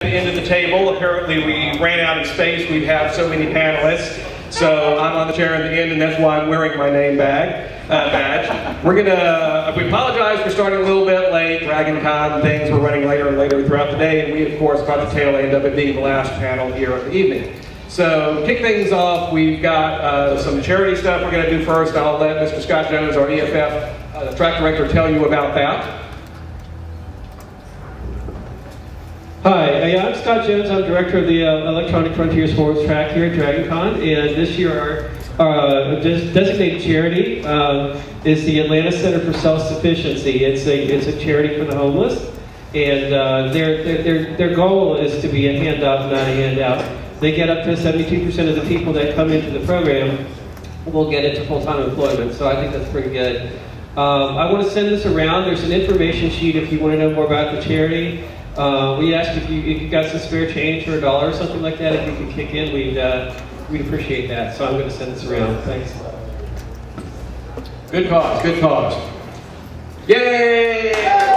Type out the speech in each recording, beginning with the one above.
the end of the table. Apparently we ran out of space. We have so many panelists. So I'm on the chair in the end, and that's why I'm wearing my name badge. We apologize for starting a little bit late. Dragon Con things were running later and later throughout the day, and we of course got the tail end of it being the last panel here of the evening. So to kick things off, we've got some charity stuff we're going to do first. I'll let Mr. Scott Jones, our EFF track director, tell you about that. Hi, I'm Scott Jones. I'm director of the Electronic Frontier Sports track here at Dragon Con, and this year our designated charity is the Atlanta Center for Self-Sufficiency. It's a charity for the homeless, and their goal is to be a handout, not a handout. They get up to 72% of the people that come into the program will get into full-time employment, so I think that's pretty good. I want to send this around. There's an information sheet if you want to know more about the charity. We asked if you got some spare change or $1 or something like that, if you could kick in, we'd appreciate that. So I'm going to send this around. Thanks. Good cause, good cause. Yay!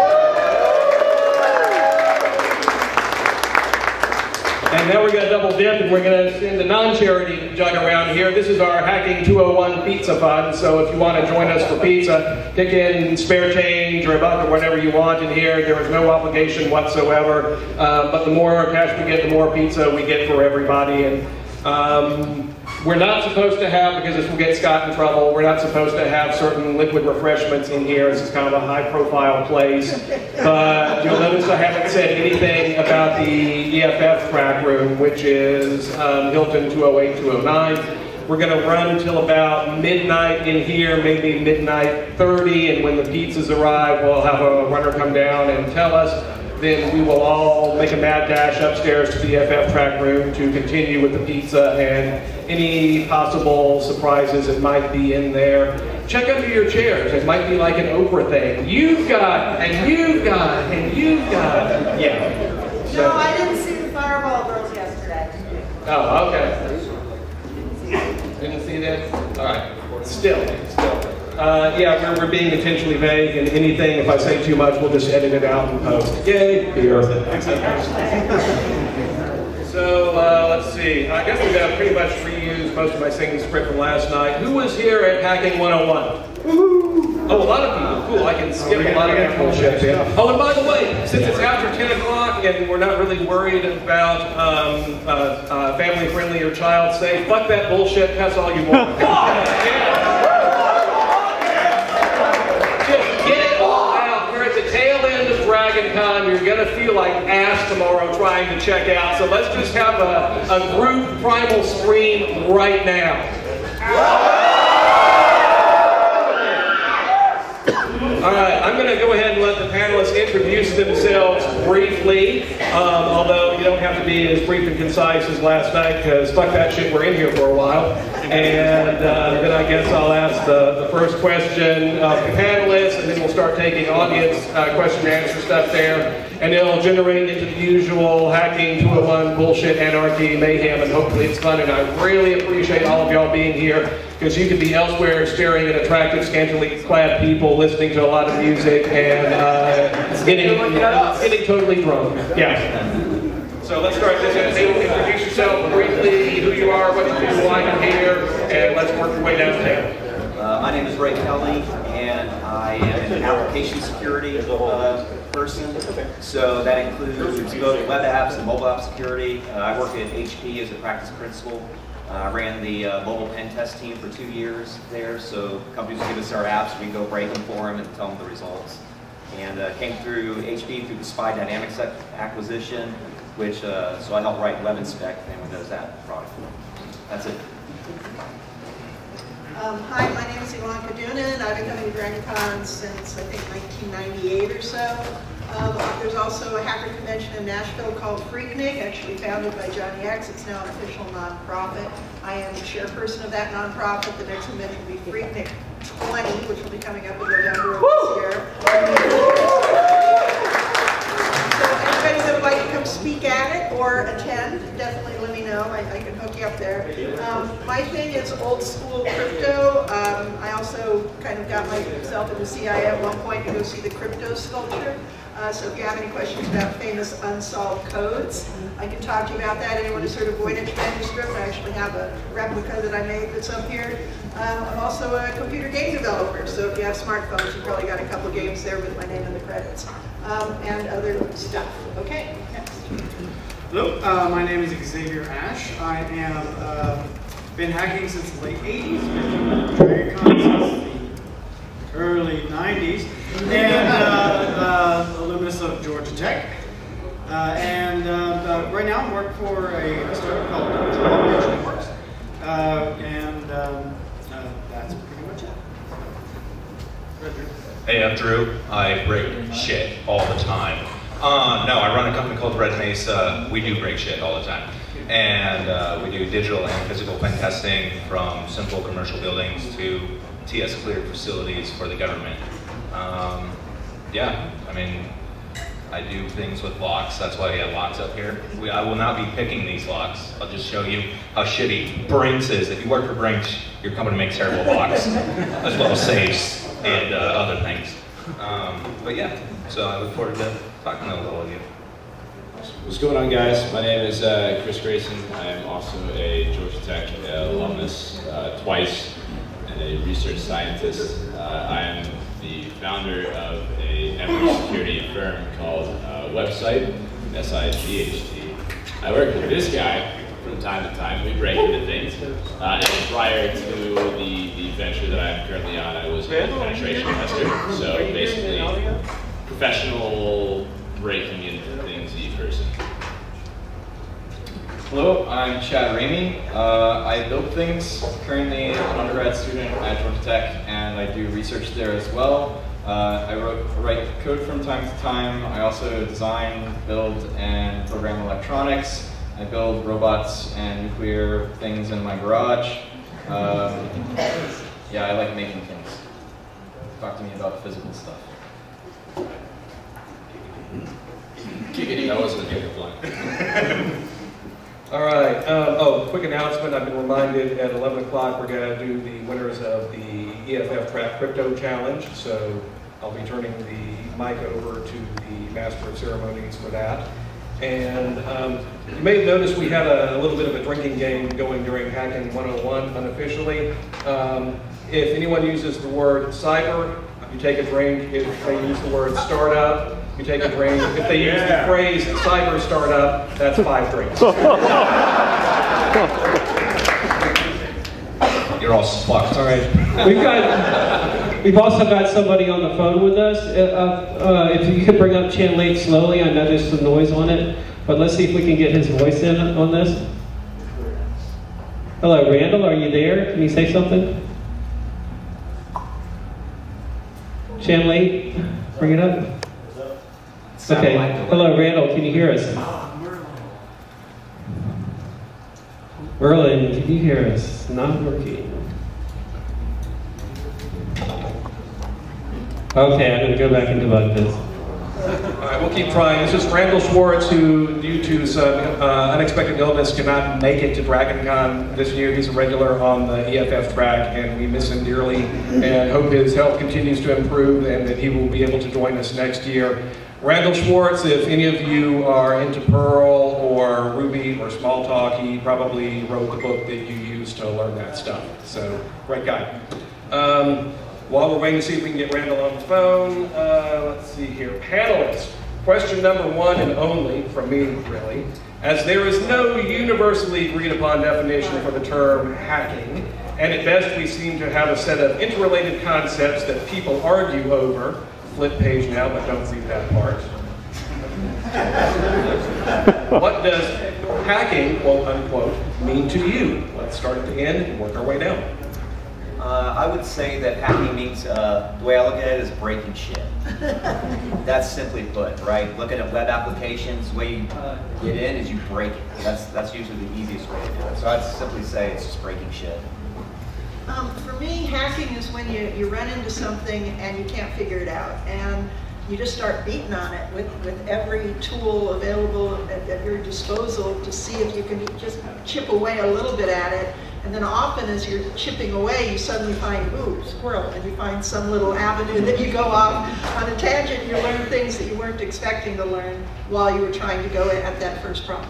And now we're going to double dip, and we're going to send the non-charity jug around here. This is our Hacking 201 Pizza Fund, so if you want to join us for pizza, kick in spare change or a buck or whatever you want in here. There is no obligation whatsoever, but the more cash we get, the more pizza we get for everybody. And we're not supposed to have, because this will get Scott in trouble, we're not supposed to have certain liquid refreshments in here. This is kind of a high-profile place. But you'll notice I haven't said anything about the EFF track room, which is Hilton 208, 209. We're going to run until about midnight in here, maybe midnight 30, and when the pizzas arrive, we'll have a runner come down and tell us. Then we will all make a mad dash upstairs to the EFF track room to continue with the pizza and any possible surprises that might be in there. Check under your chairs. It might be like an Oprah thing. You've got, and you've got, and you've got. Yeah. So. No, I didn't see the Fireball girls yesterday. Oh, okay. Didn't see that? All right. Still. Yeah, we're being intentionally vague, and anything, if I say too much, we'll just edit it out and post. Yay, beer. So, let's see. I guess we've got pretty much reused most of my singing script from last night. Who was here at Hacking 101? Oh, a lot of people. Cool, I can skip a lot of that bullshit. Oh, and by the way, since it's after 10 o'clock and we're not really worried about family-friendly or child safe, fuck that bullshit, pass all you want. Dragon Con, you're going to feel like ass tomorrow trying to check out, so let's just have a group primal scream right now. Alright, I'm going to go ahead and let the panelists introduce themselves briefly, although you don't have to be as brief and concise as last night, because fuck that shit, we're in here for a while. And then I guess I'll ask the first question of the panelists, and then we'll start taking audience question and answer stuff there. And it'll generate into the usual Hacking 201 bullshit, anarchy, mayhem, and hopefully it's fun. And I really appreciate all of y'all being here, because you could be elsewhere staring at attractive, scantily clad people, listening to a lot of music, and getting totally drunk. Yeah. So let's start this. Introduce yourself briefly, who you are, what you do, why you're here, and let's work your way down the table. My name is Ray Kelly, and I am an application security person. So that includes both web apps and mobile app security. I work at HP as a practice principal. I ran the mobile pen test team for 2 years there. So companies would give us our apps, we go break them for them and tell them the results. And came through HP through the SPI Dynamics acquisition, which so I help write WebInspect, if anyone knows that product. That's it. Hi, my name is Ilanka Dunan. I've been coming to Dragon Con since, I think, 1998 or so. There's also a hacker convention in Nashville called Freaknik, actually founded by Johnny X. It's now an official nonprofit. I am the chairperson of that nonprofit. The next convention will be Freaknik 20, which will be coming up in November of this year. So anybody that like to come speak at it or attend, definitely let me know. I can hook you up there. My thing is old school crypto. I also kind of got myself into CIA at one point to go see the crypto sculpture. So if you have any questions about famous unsolved codes, I can talk to you about that. Anyone who's sort of Voynich manuscript, I actually have a replica that I made that's up here. I'm also a computer game developer, so if you have smartphones, you probably got a couple games there with my name in the credits, and other stuff. Okay, next. Hello, my name is Xavier Ash. I am been hacking since the late 80s, been DragonCon since the early 90s, and alumnus of Georgia Tech. Right now I'm working for a startup called Draw Networks, that's pretty much it. Hey, I'm Drew. I break shit all the time. No, I run a company called Red Mesa. We do break shit all the time. And we do digital and physical pen testing from simple commercial buildings to TS cleared facilities for the government. Yeah, I mean, I do things with locks. That's why we have locks up here. I will not be picking these locks. I'll just show you how shitty Brinks is. If you work for Brinks, your company makes terrible locks, as well as safes and other things. But yeah, so I look forward to talking to all of you. What's going on, guys? My name is Chris Grayson. I am also a Georgia Tech alumnus twice and a research scientist. I am the founder of a network security firm called Website, SIGHT. I work with this guy from time to time. We break into things. And prior to the venture that I'm currently on, I was a penetration tester. So basically, professional breaking into things person. Hello, I'm Chad Ramey. I build things, currently an undergrad student at Georgia Tech, and I do research there as well. I write code from time to time. I also design, build, and program electronics. I build robots and nuclear things in my garage. Yeah, I like making things. Talk to me about physical stuff. That wasn't a good line. All right. Quick announcement. I've been reminded at 11 o'clock we're going to do the winners of the EFF Track Crypto Challenge. So I'll be turning the mic over to the Master of Ceremonies for that. And you may have noticed we had a little bit of a drinking game going during Hacking 101 unofficially. If anyone uses the word cyber, you take a drink. If they use the word startup, you take a drink. If they use the phrase cyber startup, that's 5 drinks. You're all fucked. All right. We've also got somebody on the phone with us. If you could bring up Chan Late slowly, I know there's some noise on it, but let's see if we can get his voice in on this. Hello, Randall, are you there? Can you say something? Chan Late, bring it up. Okay. Hello, Randall. Can you hear us? Merlin, can you hear us? Not working. Okay, I'm going to go back and debug this. All right, we'll keep trying. This is Randall Schwartz, who, due to some unexpected illness, cannot make it to DragonCon this year. He's a regular on the EFF track, and we miss him dearly, and hope his health continues to improve and that he will be able to join us next year. Randall Schwartz, if any of you are into Perl or Ruby or Smalltalk, he probably wrote the book that you use to learn that stuff. So, great guy. While we're waiting to see if we can get Randall on the phone, let's see here. Panelists, question number 1 and only from me, really. As there is no universally agreed upon definition for the term hacking, and at best we seem to have a set of interrelated concepts that people argue over. Flip page now, but don't read that part. What does hacking, quote unquote, mean to you? Let's start at the end and work our way down. I would say that hacking means, the way I look at it is breaking shit. That's simply put, right? Looking at web applications, the way you get in is you break it. That's usually the easiest way to do it. So I'd simply say it's just breaking shit. For me, hacking is when you run into something and you can't figure it out. And you just start beating on it with every tool available at your disposal to see if you can just chip away a little bit at it. And then often as you're chipping away, you suddenly find, ooh, squirrel, and you find some little avenue that you go off on a tangent. You learn things that you weren't expecting to learn while you were trying to go at that first problem.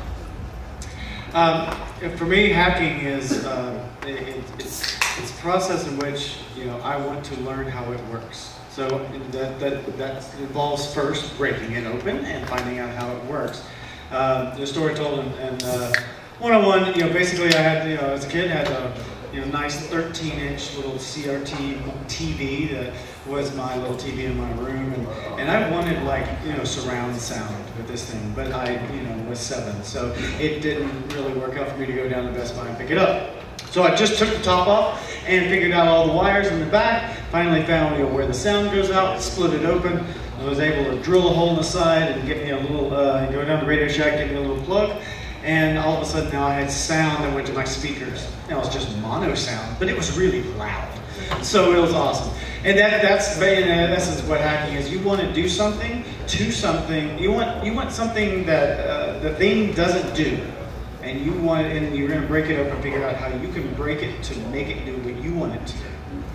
For me, hacking is it's a process in which I want to learn how it works. So that involves first breaking it open and finding out how it works. The story told in 101, basically I had, as a kid, had a nice 13-inch little CRT TV that was my little TV in my room, and I wanted like surround sound with this thing, but I was 7, so it didn't really work out for me to go down to Best Buy and pick it up. So I just took the top off and figured out all the wires in the back. Finally found where the sound goes out, split it open. I was able to drill a hole in the side and get me a little, go down to Radio Shack, get me a little plug. And all of a sudden now I had sound that went to my speakers. It was just mono sound, but it was really loud. So it was awesome. And that's in essence what hacking is. You want to do something to something. You want something that the thing doesn't do. And you're going to break it up and figure out how you can break it to make it do what you want it to do.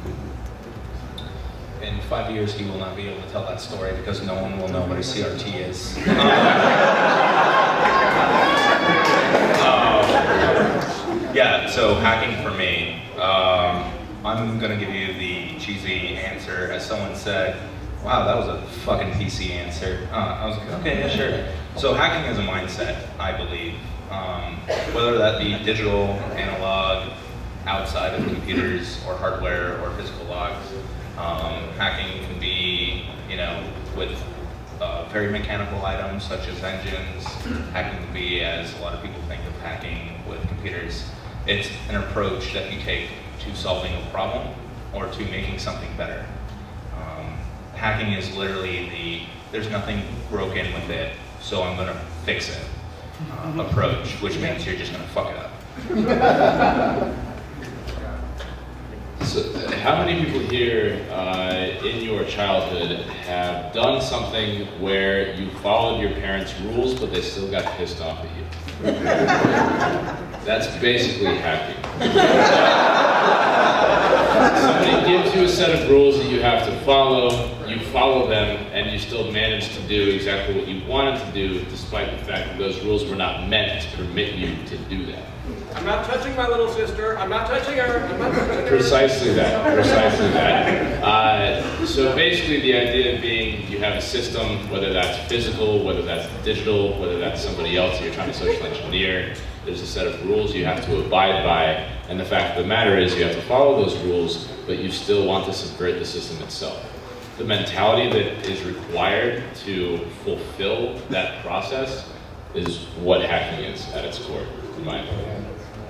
In 5 years, he will not be able to tell that story because no one will know what a CRT is. Yeah, so hacking for me. I'm going to give you the cheesy answer. As someone said, wow, that was a fucking PC answer. I was like, okay, yeah, sure. So hacking is a mindset, I believe. Whether that be digital, analog, outside of computers or hardware or physical logs. Hacking can be, with very mechanical items such as engines. Hacking can be, as a lot of people think of hacking with computers, it's an approach that you take to solving a problem or to making something better. Hacking is literally there's nothing broken with it, so I'm going to fix it approach, which means you're just going to fuck it up. So, how many people here in your childhood have done something where you followed your parents' rules, but they still got pissed off at you? That's basically hacking. Somebody gives you a set of rules that you have to follow, you follow them, and you still manage to do exactly what you wanted to do, despite the fact that those rules were not meant to permit you to do that. I'm not touching my little sister. I'm not touching her. I'm not touching her. Precisely that. Precisely that. So basically the idea being you have a system, whether that's physical, whether that's digital, whether that's somebody else you're trying to social engineer. There's a set of rules you have to abide by, and the fact of the matter is you have to follow those rules, but you still want to subvert the system itself. The mentality that is required to fulfill that process is what hacking is at its core, in my opinion.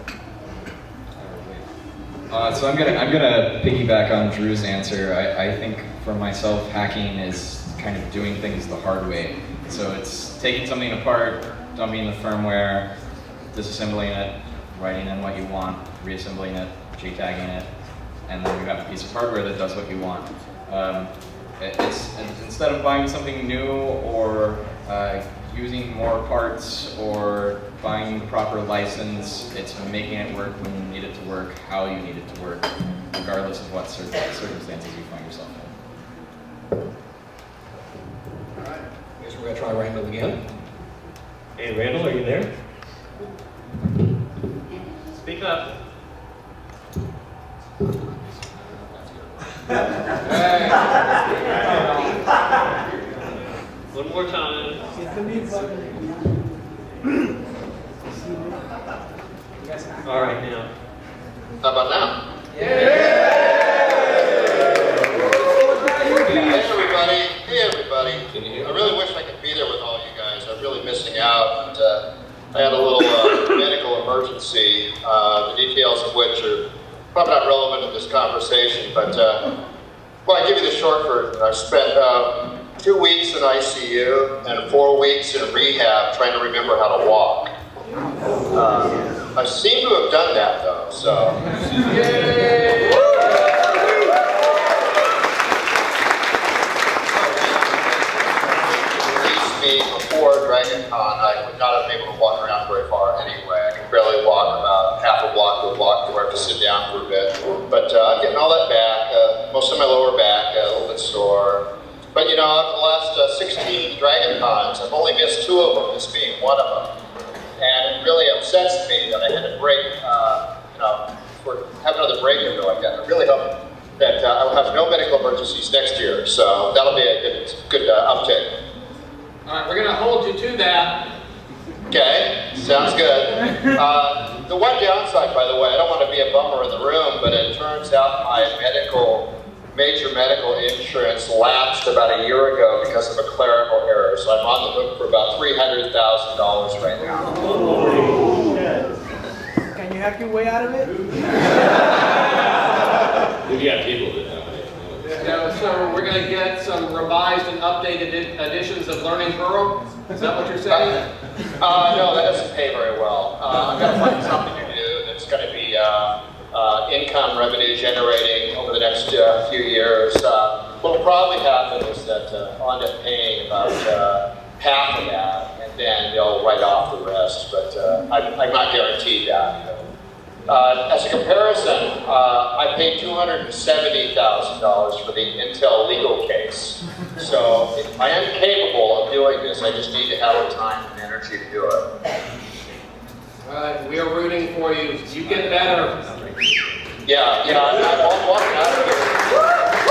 So I'm gonna piggyback on Drew's answer. I think for myself, hacking is kind of doing things the hard way. So it's taking something apart, dumping the firmware, disassembling it, writing in what you want, reassembling it, JTagging it, and then you have a piece of hardware that does what you want. It's instead of buying something new or using more parts or buying the proper license, it's making it work when you need it to work, how you need it to work, regardless of what circumstances you find yourself in. All right, I guess we're going to try Randall again. Hey, Randall, are you there? Speak up. One more time. All right, now. How about now? Yeah. Hey everybody. I really wish I could be there with all you guys. I'm really missing out. I had a little medical emergency, the details of which are probably not relevant in this conversation, but well, I give you the short version. I spent 2 weeks in ICU and 4 weeks in rehab trying to remember how to walk. I seem to have done that though, so. around very far anyway. I can barely walk about half a block to a block where I have to sit down for a bit. But I'm getting all that back. Most of my lower back a little bit sore. But you know, the last 16 Dragon Cons, I've only missed 2 of them, this being one of them. And it really upsets me that I had to break, have another break into like that. I really hope that I will have no medical emergencies next year. So that'll be a good uptake. All right, we're going to hold you to that. Okay, sounds good. The one downside, by the way, I don't want to be a bummer in the room, but it turns out my major medical insurance lapsed about a year ago because of a clerical error. So I'm on the hook for about $300,000 right now. Can you hack your way out of it? We've got people that know. So we're going to get some revised and updated editions of Learning Burrow. Is that what you're saying? No, that doesn't pay very well. I've got to find something to do that's going to be income revenue generating over the next few years. What will probably happen is that I'll end up paying about half of that, and then they'll write off the rest, but I'm not guaranteed that. As a comparison, I paid $270,000 for the Intel legal case. So I am capable of doing this. I just need to have the time and energy to do it. All right, we are rooting for you. You get better. Yeah, I'm walking out of here.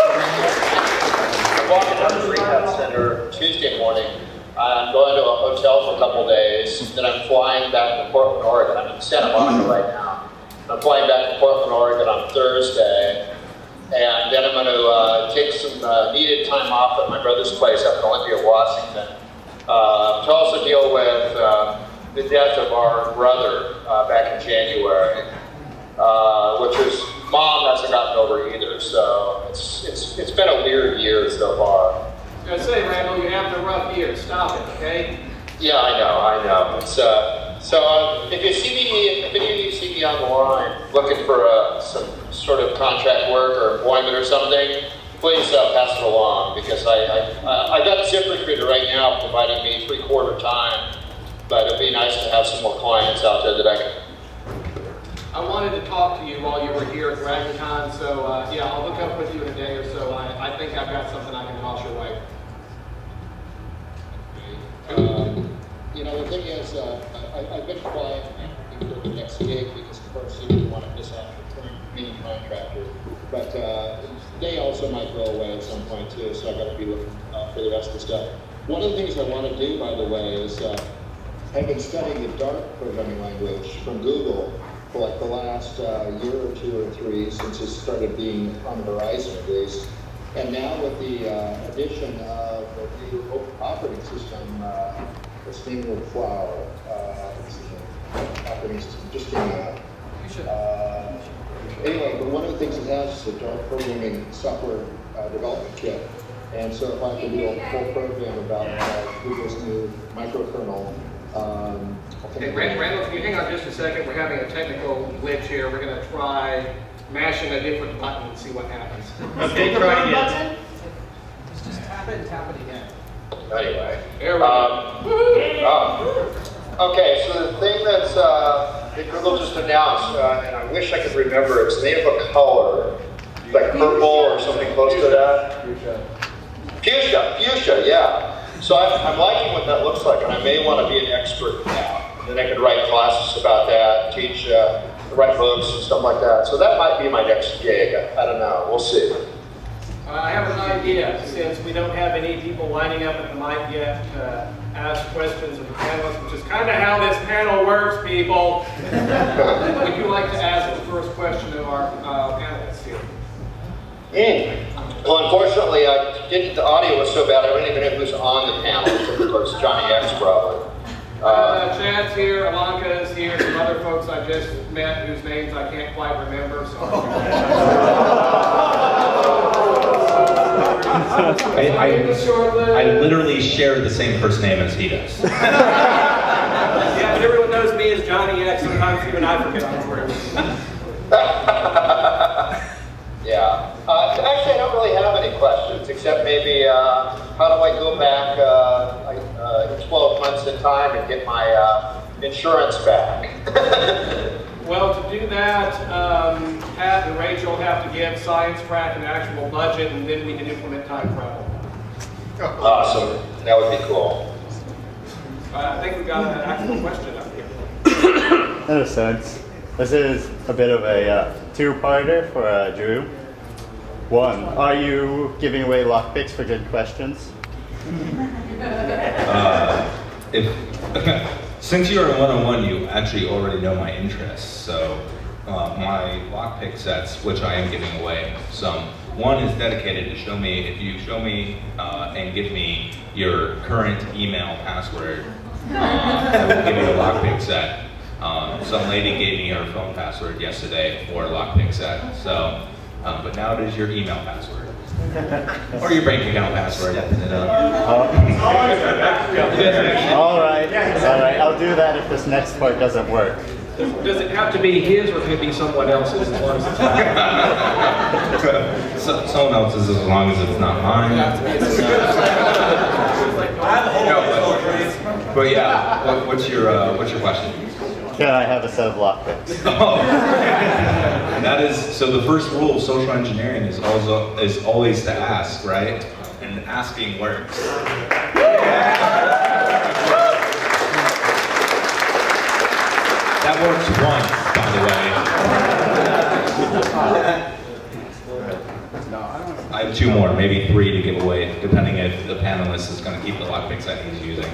I'm walking out of the rehab center Tuesday morning. I'm going to a hotel for a couple of days. Then I'm flying back to Portland, Oregon. I'm in Santa Monica right now. I'm flying back to Portland, Oregon on Thursday. And then I'm going to take some needed time off at my brother's place up in Olympia, Washington, to also deal with the death of our brother back in January, which is, Mom hasn't gotten over either. So it's been a weird year so far. I was going to say, Randall, you have the rough year. Stop it, okay? Yeah, I know. It's, so if any of you see me on the line looking for some sort of contract work or employment or something, please pass it along, because I got ZipRecruiter right now providing me 3/4 time, but it'd be nice to have some more clients out there that I can. I wanted to talk to you while you were here at DragonCon, so yeah, I'll hook up with you in a day or so. I think I've got something I can toss your way. You know, the thing is, I've been quiet for the next gig because, of course, you don't want to miss out on the main contractor. But they also might go away at some point, too, so I've got to be looking for the rest of the stuff. One of the things I want to do, by the way, is I've been studying the Dart programming language from Google for like the last year or 2 or 3 since it started being on the horizon at least. And now with the addition of the new open operating system, what's the name of the flower? Operating system just came out. Anyway, but one of the things it has is a Dart programming software development kit. And so if I can do a full program about Google's new microkernel. Hey, Randall, can you hang on just a second? We're having a technical glitch here. We're going to try mashing a different button and see what happens. Okay, try again. Just tap it and tap it again. Anyway. There we go. Okay, so the thing that's that Google just announced, and I wish I could remember, it's the name of a color, like purple or something close to that. Fuchsia, yeah. So I'm liking what that looks like, and I may want to be an expert now. Then I could write classes about that, teach, write books and stuff like that. So that might be my next gig. I don't know. We'll see. I have an idea. Since we don't have any people lining up at the mic yet to ask questions of the panelists, which is kind of how this panel works, people. Would you like to ask the first question of our panelists here? Well, unfortunately, the audio was so bad I don't even know who's on the panel. Of course, Johnny X probably. Chad's here, Ilanka is here, some other folks I just met whose names I can't quite remember. So I literally share the same first name as he does. Yeah, but everyone knows me as Johnny X. Sometimes even I forget the word. Yeah. Actually, I don't really have any questions, except maybe how do I go back 12 months in time and get my insurance back? Well, to do that, Pat and Rachel have to give ScienceTrack an actual budget, and then we can implement time travel. Awesome. That would be cool. I think we got an actual question up here. In a sense, this is a bit of a two-parter for Drew. One, are you giving away lockpicks for good questions? Since you're a one-on-one, you actually already know my interests. So my lockpick sets, which I am giving away some. One is dedicated to show me, if you show me and give me your current email password, I will give you a lockpick set. Some lady gave me her phone password yesterday for a lockpick set. So, but now it is your email password. Or your bank account password. All right, I'll do that if this next part doesn't work. Does it have to be his, or can it be someone else's as long as it's not? Someone else's as long as it's not mine. But yeah, what's your question? Can I have a set of lockpicks? And that is, so the first rule of social engineering is always to ask, right? And asking works. That works once, by the way. I have two more, maybe three to give away, depending if the panelist is going to keep the lockpicks that he's using.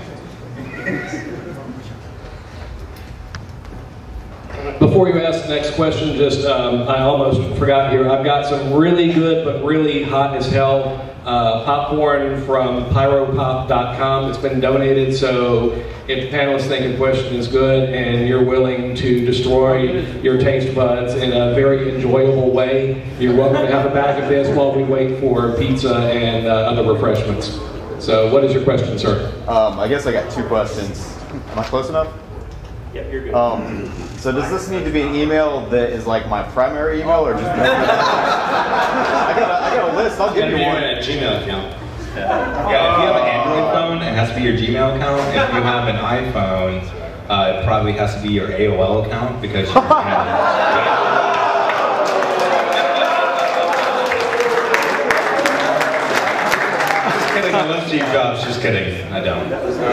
Before you ask the next question, just I almost forgot here. I've got some really good but really hot as hell popcorn from pyropop.com. It's been donated, so if the panelists think a question is good and you're willing to destroy your taste buds in a very enjoyable way, you're welcome to have a bag of this while we wait for pizza and other refreshments. So what is your question, sir? I guess I got two questions. Am I close enough? Yep, you're good. So does this need to be an email that is like my primary email, or just? I got a list. I'll give you one. A Gmail account. Yeah, if you have an Android phone, it has to be your Gmail account. If you have an iPhone, it probably has to be your AOL account because you're I love Steve Jobs, just kidding. I don't.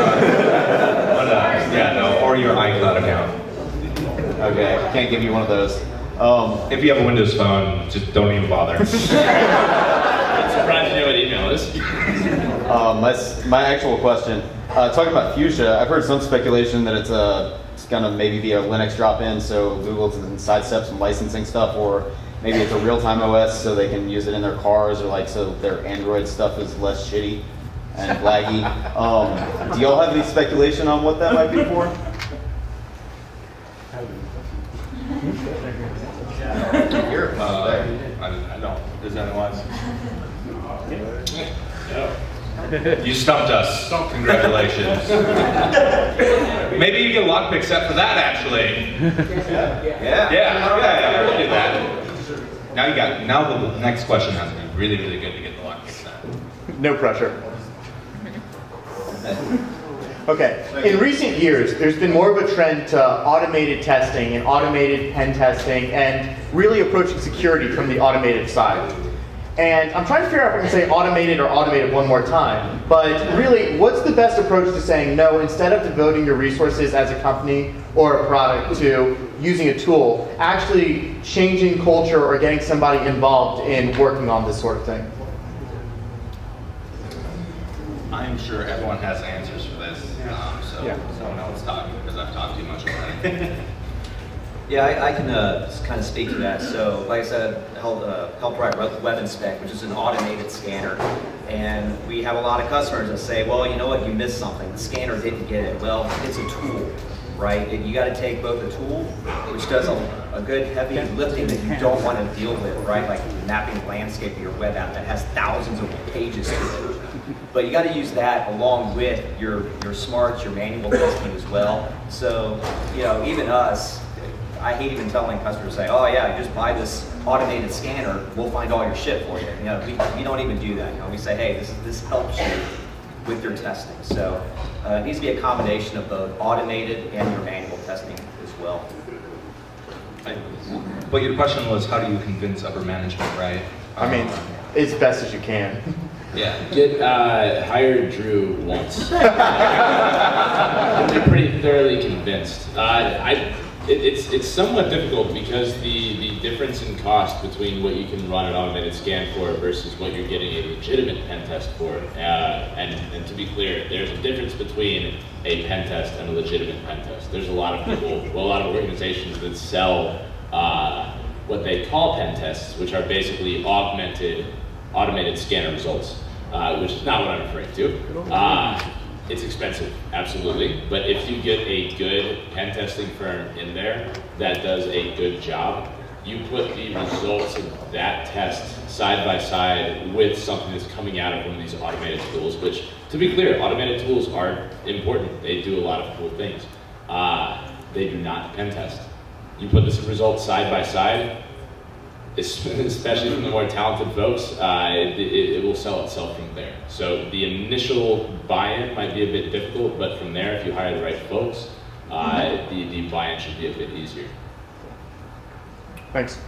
Yeah, no, or your iCloud account. Okay, can't give you one of those. If you have a Windows phone, just don't even bother. I'm surprised you know what email is. My actual question, talking about Fuchsia, I've heard some speculation that it's gonna maybe be a Linux drop-in, so Google can sidestep some licensing stuff, or maybe it's a real-time OS so they can use it in their cars, or like so their Android stuff is less shitty and laggy. Do y'all have any speculation on what that might be for? I don't. Does anyone? No. You stumped us. Congratulations. Maybe you get a lockpick set for that, actually. Yeah. We'll do that. Now the next question has to be really, really good to get the lockpick set. No pressure. Okay, in recent years, there's been more of a trend to automated testing and automated pen testing and really approaching security from the automated side. And I'm trying to figure out if I can say automated or automated one more time, but really, what's the best approach to saying no, instead of devoting your resources as a company or a product to using a tool, actually changing culture or getting somebody involved in working on this sort of thing? I'm sure everyone has answers for this, so someone else talking because I've talked too much already. Yeah, I can kind of speak to that. So, like I said, help write WebInspect, which is an automated scanner. And we have a lot of customers that say, well, you know what, you missed something. The scanner didn't get it. Well, it's a tool, right? You got to take both a tool, which does a good heavy lifting that you don't want to deal with, right? Like mapping the landscape of your web app that has thousands of pages to it. But you got to use that along with your smarts, your manual testing as well. So, you know, even us, I hate even telling customers, say, oh yeah, just buy this automated scanner, we'll find all your shit for you. You know, we don't even do that. You know, we say, hey, this helps you with your testing. So it needs to be a combination of both automated and your manual testing as well. But your question was, how do you convince upper management, right? I mean, as best as you can. Yeah. Hire Drew once. You're pretty thoroughly convinced. It's somewhat difficult because the difference in cost between what you can run an automated scan for versus what you're getting a legitimate pen test for. And to be clear, there's a difference between a pen test and a legitimate pen test. There's a lot of people, well, a lot of organizations that sell what they call pen tests, which are basically automated scanner results, which is not what I'm referring to. It's expensive, absolutely, but if you get a good pen testing firm in there that does a good job, you put the results of that test side by side with something that's coming out of one of these automated tools, which, to be clear, automated tools are important. They do a lot of cool things. They do not pen test. You put this results side by side, especially from the more talented folks, it will sell itself from there. So the initial buy-in might be a bit difficult, but from there, if you hire the right folks, the buy-in should be a bit easier. Thanks.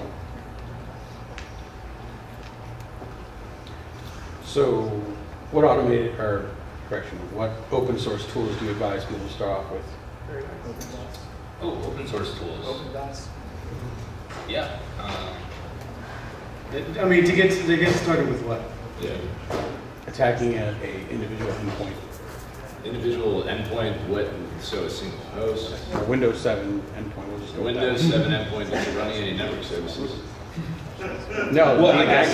So what what open source tools do you advise people to start off with? Oh, open source tools. Open DOS. Yeah. I mean, to get started with what? Yeah. Attacking a individual endpoint. Individual endpoint, what? So a single host. A Windows 7 endpoint. We'll just go with Windows that. 7 endpoint that's running any network services. No. Well, I guess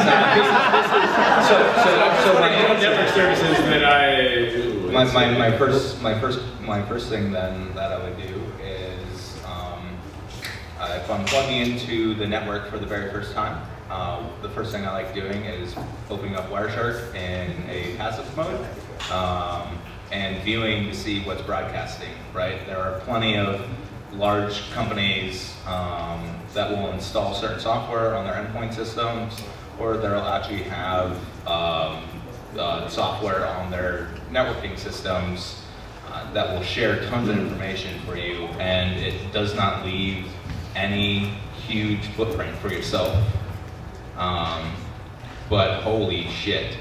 so my network services that I do. My first thing then that I would do is if I'm plugging into the network for the very first time, the first thing I like doing is opening up Wireshark in a passive mode and viewing to see what's broadcasting, right? There are plenty of large companies that will install certain software on their endpoint systems, or they'll actually have software on their networking systems that will share tons of information for you, and it does not leave any huge footprint for yourself. But holy shit.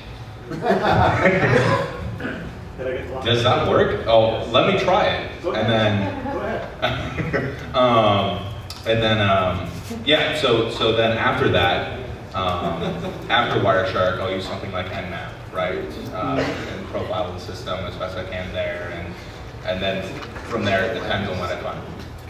Does that work? Oh, let me try it. And then, yeah, so then after that, after Wireshark, I'll use something like Nmap, right? And profile the system as best I can there, and then from there, it depends on what I find.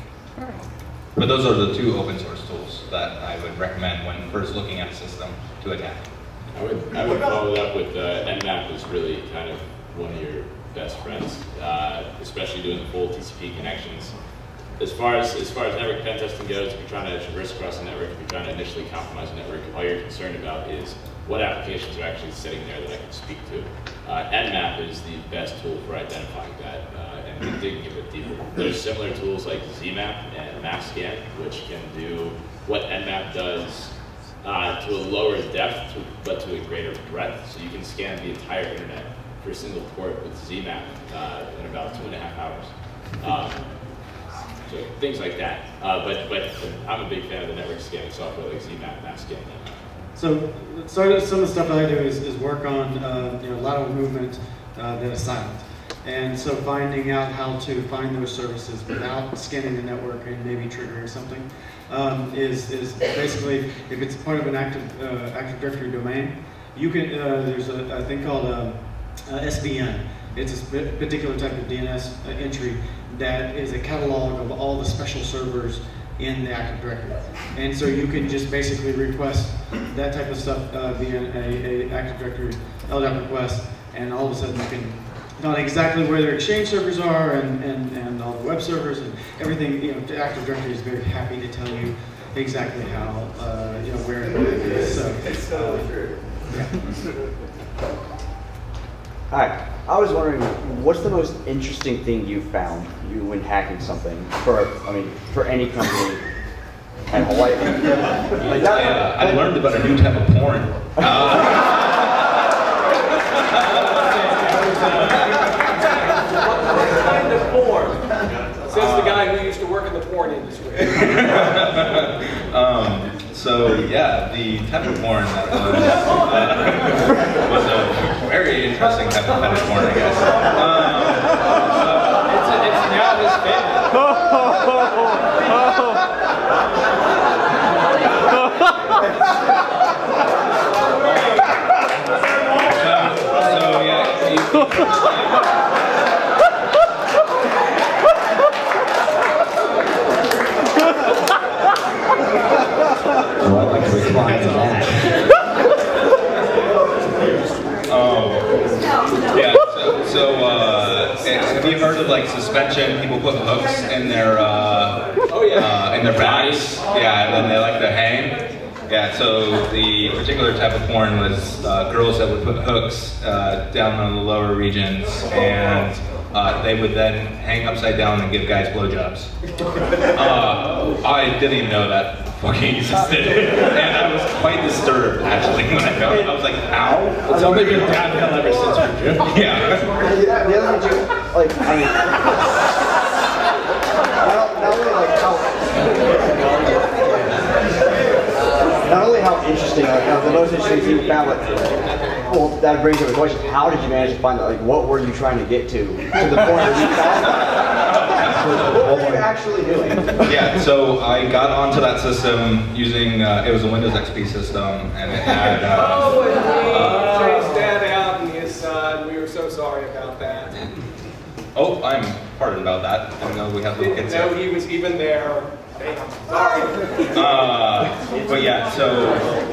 But those are the two open source tools that I would recommend when first looking at a system to attack. I would follow it up with Nmap is really kind of one of your best friends, especially doing the full TCP connections. As far as network pen testing goes, if you're trying to traverse across a network, if you're trying to initially compromise a network, all you're concerned about is what applications are actually sitting there that I can speak to. Nmap is the best tool for identifying that and digging a bit deeper. There's similar tools like ZMap and MapScan, which can do what Nmap does to a lower depth, but to a greater breadth. So you can scan the entire internet for a single port with ZMap in about 2.5 hours. So things like that. But I'm a big fan of the network scanning software like ZMap, MapScan. So some of the stuff that I do is work on lateral movement that is silent. And so finding out how to find those services without scanning the network and maybe triggering something is basically, if it's part of an Active Directory domain, you can, there's a thing called SVN. It's a particular type of DNS entry that is a catalog of all the special servers in the Active Directory. And so you can just basically request that type of stuff via a Active Directory LDAP request, and all of a sudden you can find exactly where their Exchange servers are and all the web servers and everything. The Active Directory is very happy to tell you exactly how, where it is. So, yeah. Hi, I was wondering, what's the most interesting thing you found when hacking something for any company? And Hawaii. I learned about a new type of porn. What kind of porn? Says the guy who used to work in the porn industry. So yeah, the type of porn that was a very interesting type of fetish porn, I guess. It's now his family. So yeah, Well, I'd like to recline to that. Have you heard of like suspension? People put hooks in their in their bags. Yeah, and then they like to hang. Yeah, so the particular type of porn was girls that would put hooks down on the lower regions, and they would then hang upside down and give guys blowjobs. I didn't even know that fucking existed, and I was quite disturbed actually when I found it. I was like, ow. It's only been downhill ever since for Jim. Yeah. The other thing too, like, I mean, not only how interesting, like, the most interesting thing you found, like, well, that brings up a question: how did you manage to find that? Like, what were you trying to get to the point where you found that? What were you actually doing? Yeah, so I got onto that system using, it was a Windows XP system, and it had... Chased Dad out and his son. We were so sorry about that. Oh, I'm pardon about that. I know we have little kids here. No, he was even there. Damn, sorry. But yeah, so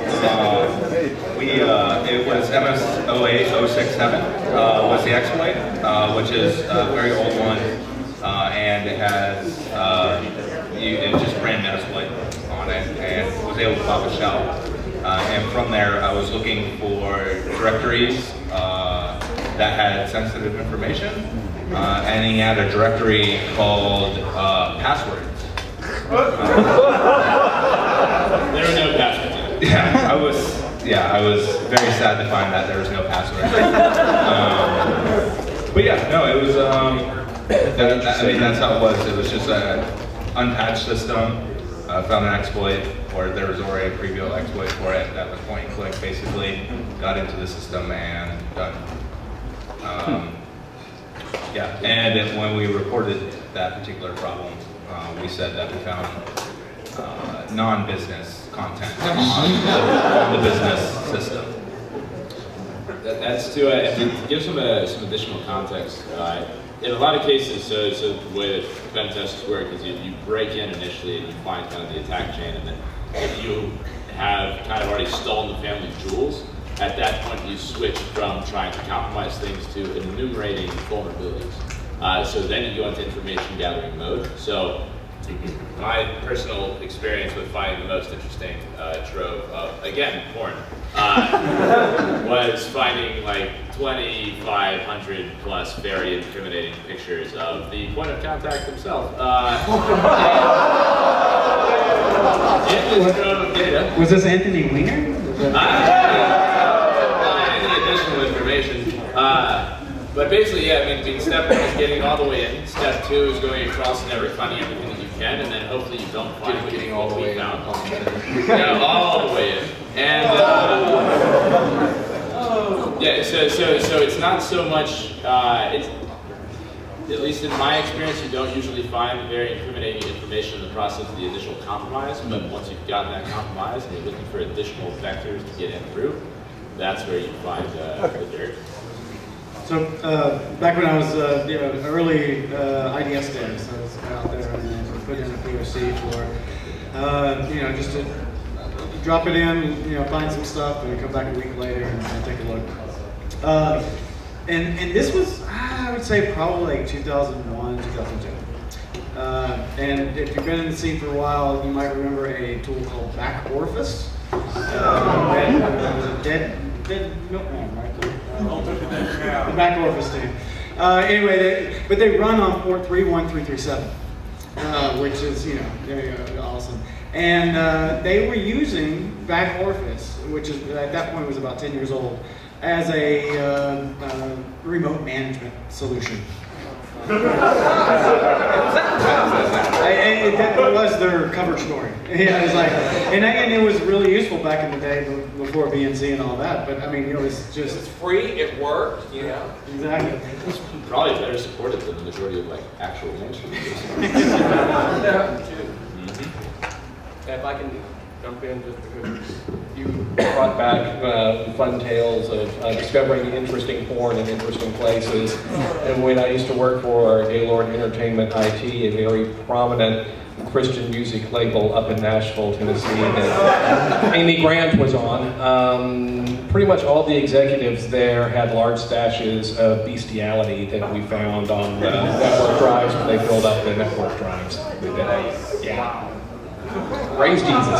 it was MS-08-067 was the exploit, which is a very old one. And it has, it just ran Metasploit on it and was able to pop a shell. And from there, I was looking for directories that had sensitive information. And he had a directory called passwords. There were no passwords. Yeah, I was very sad to find that there was no password. But yeah, no, it was, I mean, that's how it was. It was just an unpatched system. Found an exploit, or there was already a preview exploit for it. That was point and click, basically. Got into the system and done. Yeah, and when we reported that particular problem, we said that we found non-business content on the business system. That's to give some additional context. In a lot of cases, so the way that pen tests work is you break in initially and you find kind of the attack chain, and then if you have kind of already stolen the family jewels, at that point you switch from trying to compromise things to enumerating vulnerabilities. So then you go into information gathering mode. So my personal experience with finding the most interesting trove of, again, porn, was finding like 2,500 plus very incriminating pictures of the point of contact himself. In this trove of data. Was this Anthony Weiner? Any additional information. But basically, yeah, I mean, step one is getting all the way in. Step two is going across and never finding everything that you can, and then hopefully you don't find getting all the way found. Yeah, all the way in. And yeah, so it's not so much. It's, at least in my experience, you don't usually find very incriminating information in the process of the initial compromise. But once you've gotten that compromise and you're looking for additional vectors to get in through, that's where you find the dirt. So back when I was early IDS days, I was out there and put in a POC for just to drop it in, find some stuff, and come back a week later and take a look. And this was, I would say, probably like 2001, 2002. And if you've been in the scene for a while, you might remember a tool called Back Orifice. It was a dead milkman, right? The Back Orifice team. Anyway, but they run on port 31337, which is, awesome. And they were using Back Orifice, which is at that point was about 10 years old, as a remote management solution. That was their cover story. Yeah, it was like, and it was really useful back in the day before BNC and all that. But I mean, it was just, it's free. It worked. You know. Exactly. It's probably better supported than the majority of like actual mainstream users. If I can jump in just because you brought back fun tales of discovering interesting porn in interesting places. And when I used to work for Gaylord Entertainment IT, a very prominent Christian music label up in Nashville, Tennessee, that Amy Grant was on, pretty much all the executives there had large stashes of bestiality that we found on the network drives when they filled up the network drives. Yeah. Praise Jesus.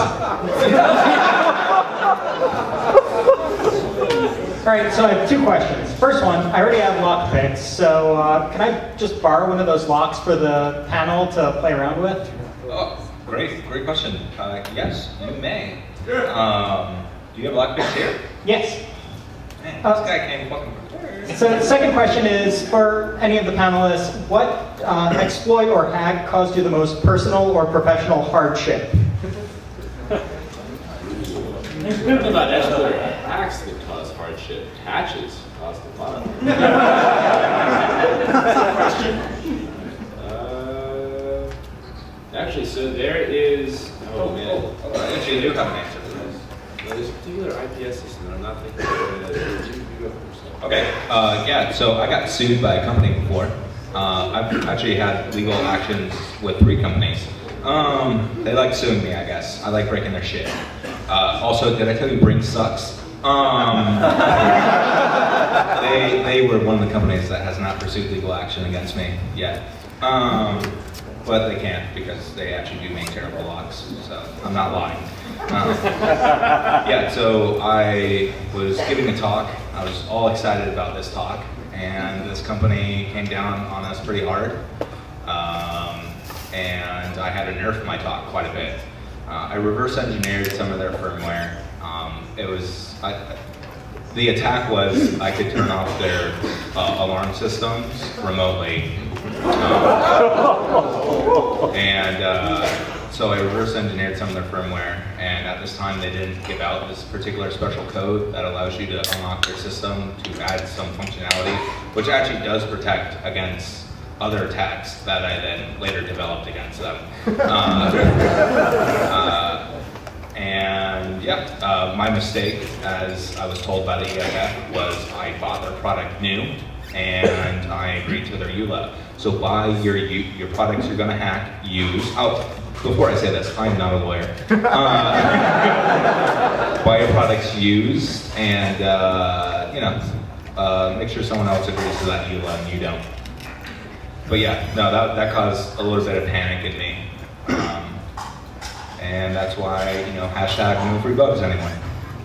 All right, so I have 2 questions. First one, I already have lock picks, so can I just borrow one of those locks for the panel to play around with? Oh, great question. Yes, you may. Do you have lock picks here? Yes. Man, this guy came fucking prepared. So the second question is, for any of the panelists, what exploit or hack caused you the most personal or professional hardship? Not exploit hacks that cause hardship. Hatches cause the fun. Actually, so there is. Oh man. Actually, you do have an answer for this. There's a particular IPS system that I'm not thinking of. Okay, yeah, so I got sued by a company before. I've actually had legal actions with 3 companies. They like suing me, I guess. I like breaking their shit. Also, did I tell you Brink sucks? They were one of the companies that has not pursued legal action against me yet. But they can't because they actually do make terrible locks, so I'm not lying. Yeah, so I was giving a talk. I was all excited about this talk, and this company came down on us pretty hard. And I had to nerf my talk quite a bit. I reverse engineered some of their firmware. The attack was I could turn off their alarm systems remotely. So I reverse engineered some of their firmware, and at this time they didn't give out this particular special code that allows you to unlock their system to add some functionality, which actually does protect against other attacks that I then later developed against them. My mistake, as I was told by the EFF, was I bought their product new, and I agreed to their EULA. So buy your products you're going to hack, use. Oh, before I say this, I'm not a lawyer. Buy your products used, and make sure someone else agrees to that EULA and you don't. But yeah, no, that caused a little bit of panic in me. And that's why, hashtag no free bugs anyway.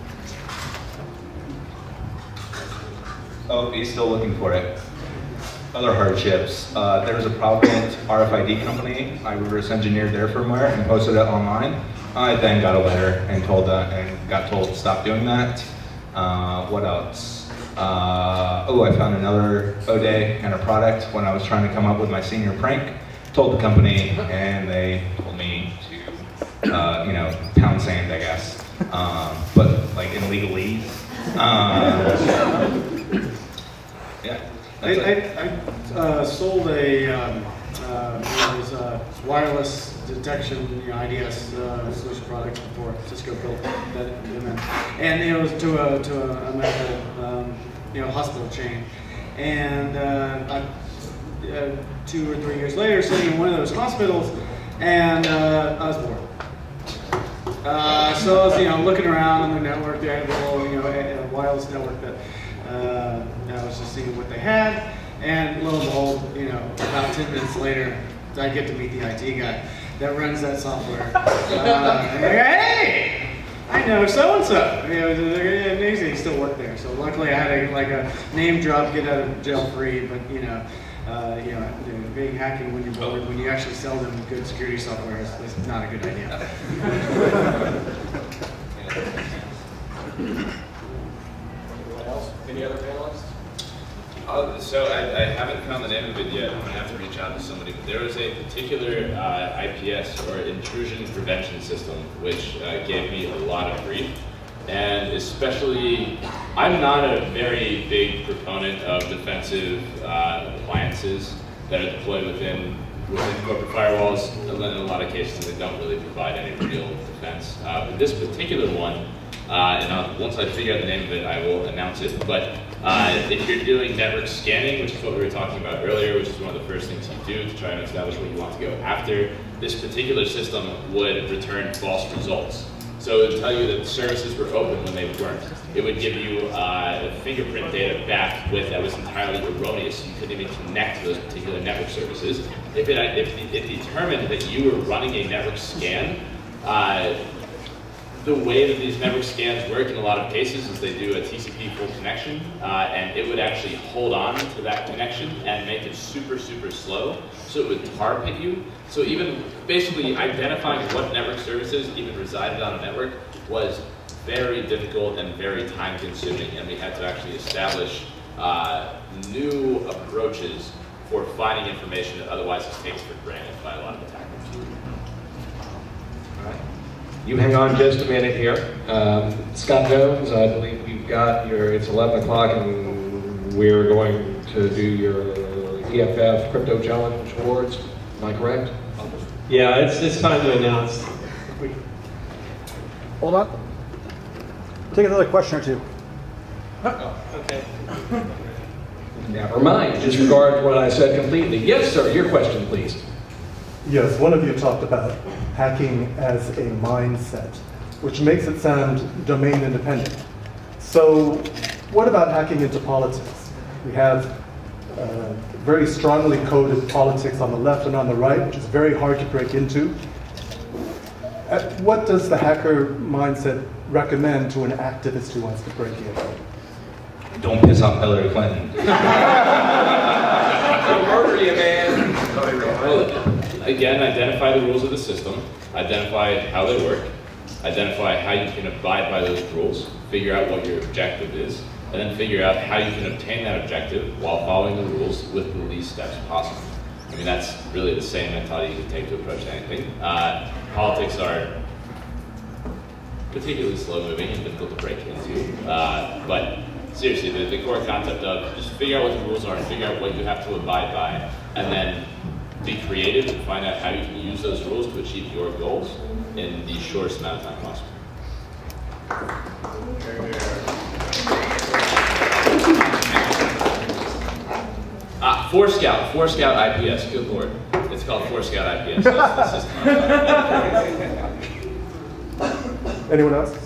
Oh, he's still looking for it. Other hardships. There was a prominent RFID company. I reverse engineered their firmware and posted it online. I then got a letter and got told to stop doing that. What else? I found another ODay and a product when I was trying to come up with my senior prank. Told the company, and they told me to, pound sand, I guess. But like in legalese. Yeah. I sold a wireless detection, IDS solution product before Cisco built that, and it was to a medical, hospital chain, and 2 or 3 years later, sitting in one of those hospitals, and I was bored. So I was, looking around on the network. They had a little, a wireless network that. I was just seeing what they had, and lo and behold, about 10 minutes later, I get to meet the IT guy that runs that software. And they're like, hey, I know so-and-so. They still work there. So luckily I had a name drop, get out of jail free, but being hacking when you're bored, when you actually sell them good security software is not a good idea. Anyone else? Any other panelists? So I haven't found the name of it yet. I'm going to have to reach out to somebody. But there was a particular IPS, or intrusion prevention system, which gave me a lot of grief. And especially, I'm not a very big proponent of defensive appliances that are deployed within corporate firewalls. In a lot of cases, they don't really provide any real defense. But this particular one, and once I figure out the name of it, I will announce it. But if you're doing network scanning, which is what we were talking about earlier, which is one of the first things you do to try and establish what you want to go after, this particular system would return false results. So it would tell you that services were open when they weren't. It would give you the fingerprint data back that was entirely erroneous. You couldn't even connect to those particular network services. If it determined that you were running a network scan, the way that these network scans work in a lot of cases is they do a TCP full connection, and it would actually hold on to that connection and make it super, super slow, so it would tar pit you. So even basically identifying what network services even resided on a network was very difficult and very time consuming, and we had to actually establish new approaches for finding information that otherwise is taken for granted by a lot of attackers. All right. You hang on just a minute here. Scott Jones, I believe you've got it's 11 o'clock and we're going to do your EFF Crypto Challenge Awards. Am I correct? Yeah, it's time to announce. Hold on. Take another question or two. Okay. Never mind. Disregard what I said completely. Yes, sir. Your question, please. Yes, one of you talked about hacking as a mindset, which makes it sound domain independent. So what about hacking into politics? We have very strongly coded politics on the left and on the right, which is very hard to break into. What does the hacker mindset recommend to an activist who wants to break in? Don't piss off Hillary Clinton. They'll murder you, man. Well, again, identify the rules of the system, identify how they work, identify how you can abide by those rules, figure out what your objective is, and then figure out how you can obtain that objective while following the rules with the least steps possible. I mean, that's really the same mentality you can take to approach anything. Politics are particularly slow-moving and difficult to break into, but seriously, the core concept of just figure out what the rules are and figure out what you have to abide by, and then be creative and find out how you can use those rules to achieve your goals in the shortest amount of time possible. Forescout IPS, good lord. It's called Forescout IPS. That's the system. Anyone else?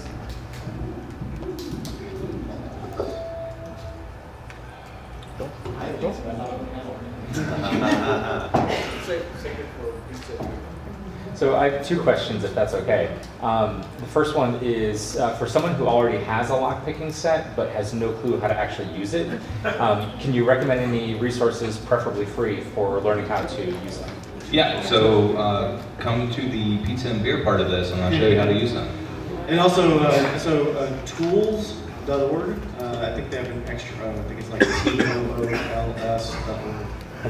So I have two questions, if that's okay. The first one is for someone who already has a lockpicking set but has no clue how to actually use it, can you recommend any resources, preferably free, for learning how to use them? Yeah, so come to the pizza and beer part of this and I'll show you how to use them. And also, tools.org, I think they have an extra, I think it's like TOOLS.org.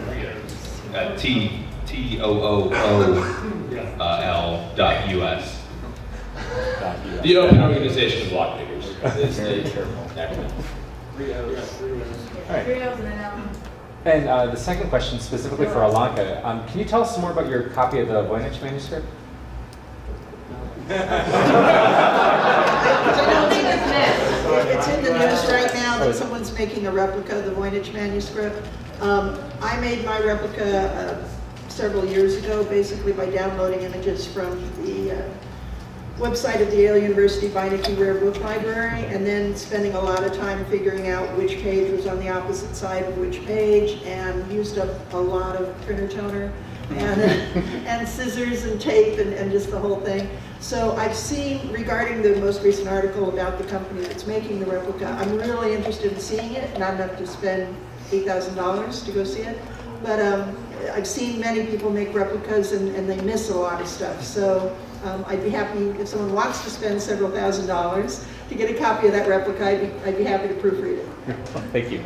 TOOOL.US. The Open Organization of Lockpickers is the acronym. All right. And the second question, specifically for Alanka, can you tell us some more about your copy of the Voynich manuscript? It's in the news right now that someone's making a replica of the Voynich manuscript. I made my replica several years ago, basically by downloading images from the website of the Yale University Beinecke Rare Book Library, and then spending a lot of time figuring out which page was on the opposite side of which page, and used up a lot of printer toner and scissors and tape and just the whole thing. So I've seen, regarding the most recent article about the company that's making the replica, I'm really interested in seeing it, not enough to spend $8,000 to go see it, but I've seen many people make replicas and they miss a lot of stuff. So I'd be happy if someone wants to spend several $1,000s to get a copy of that replica, I'd be happy to proofread it. Thank you.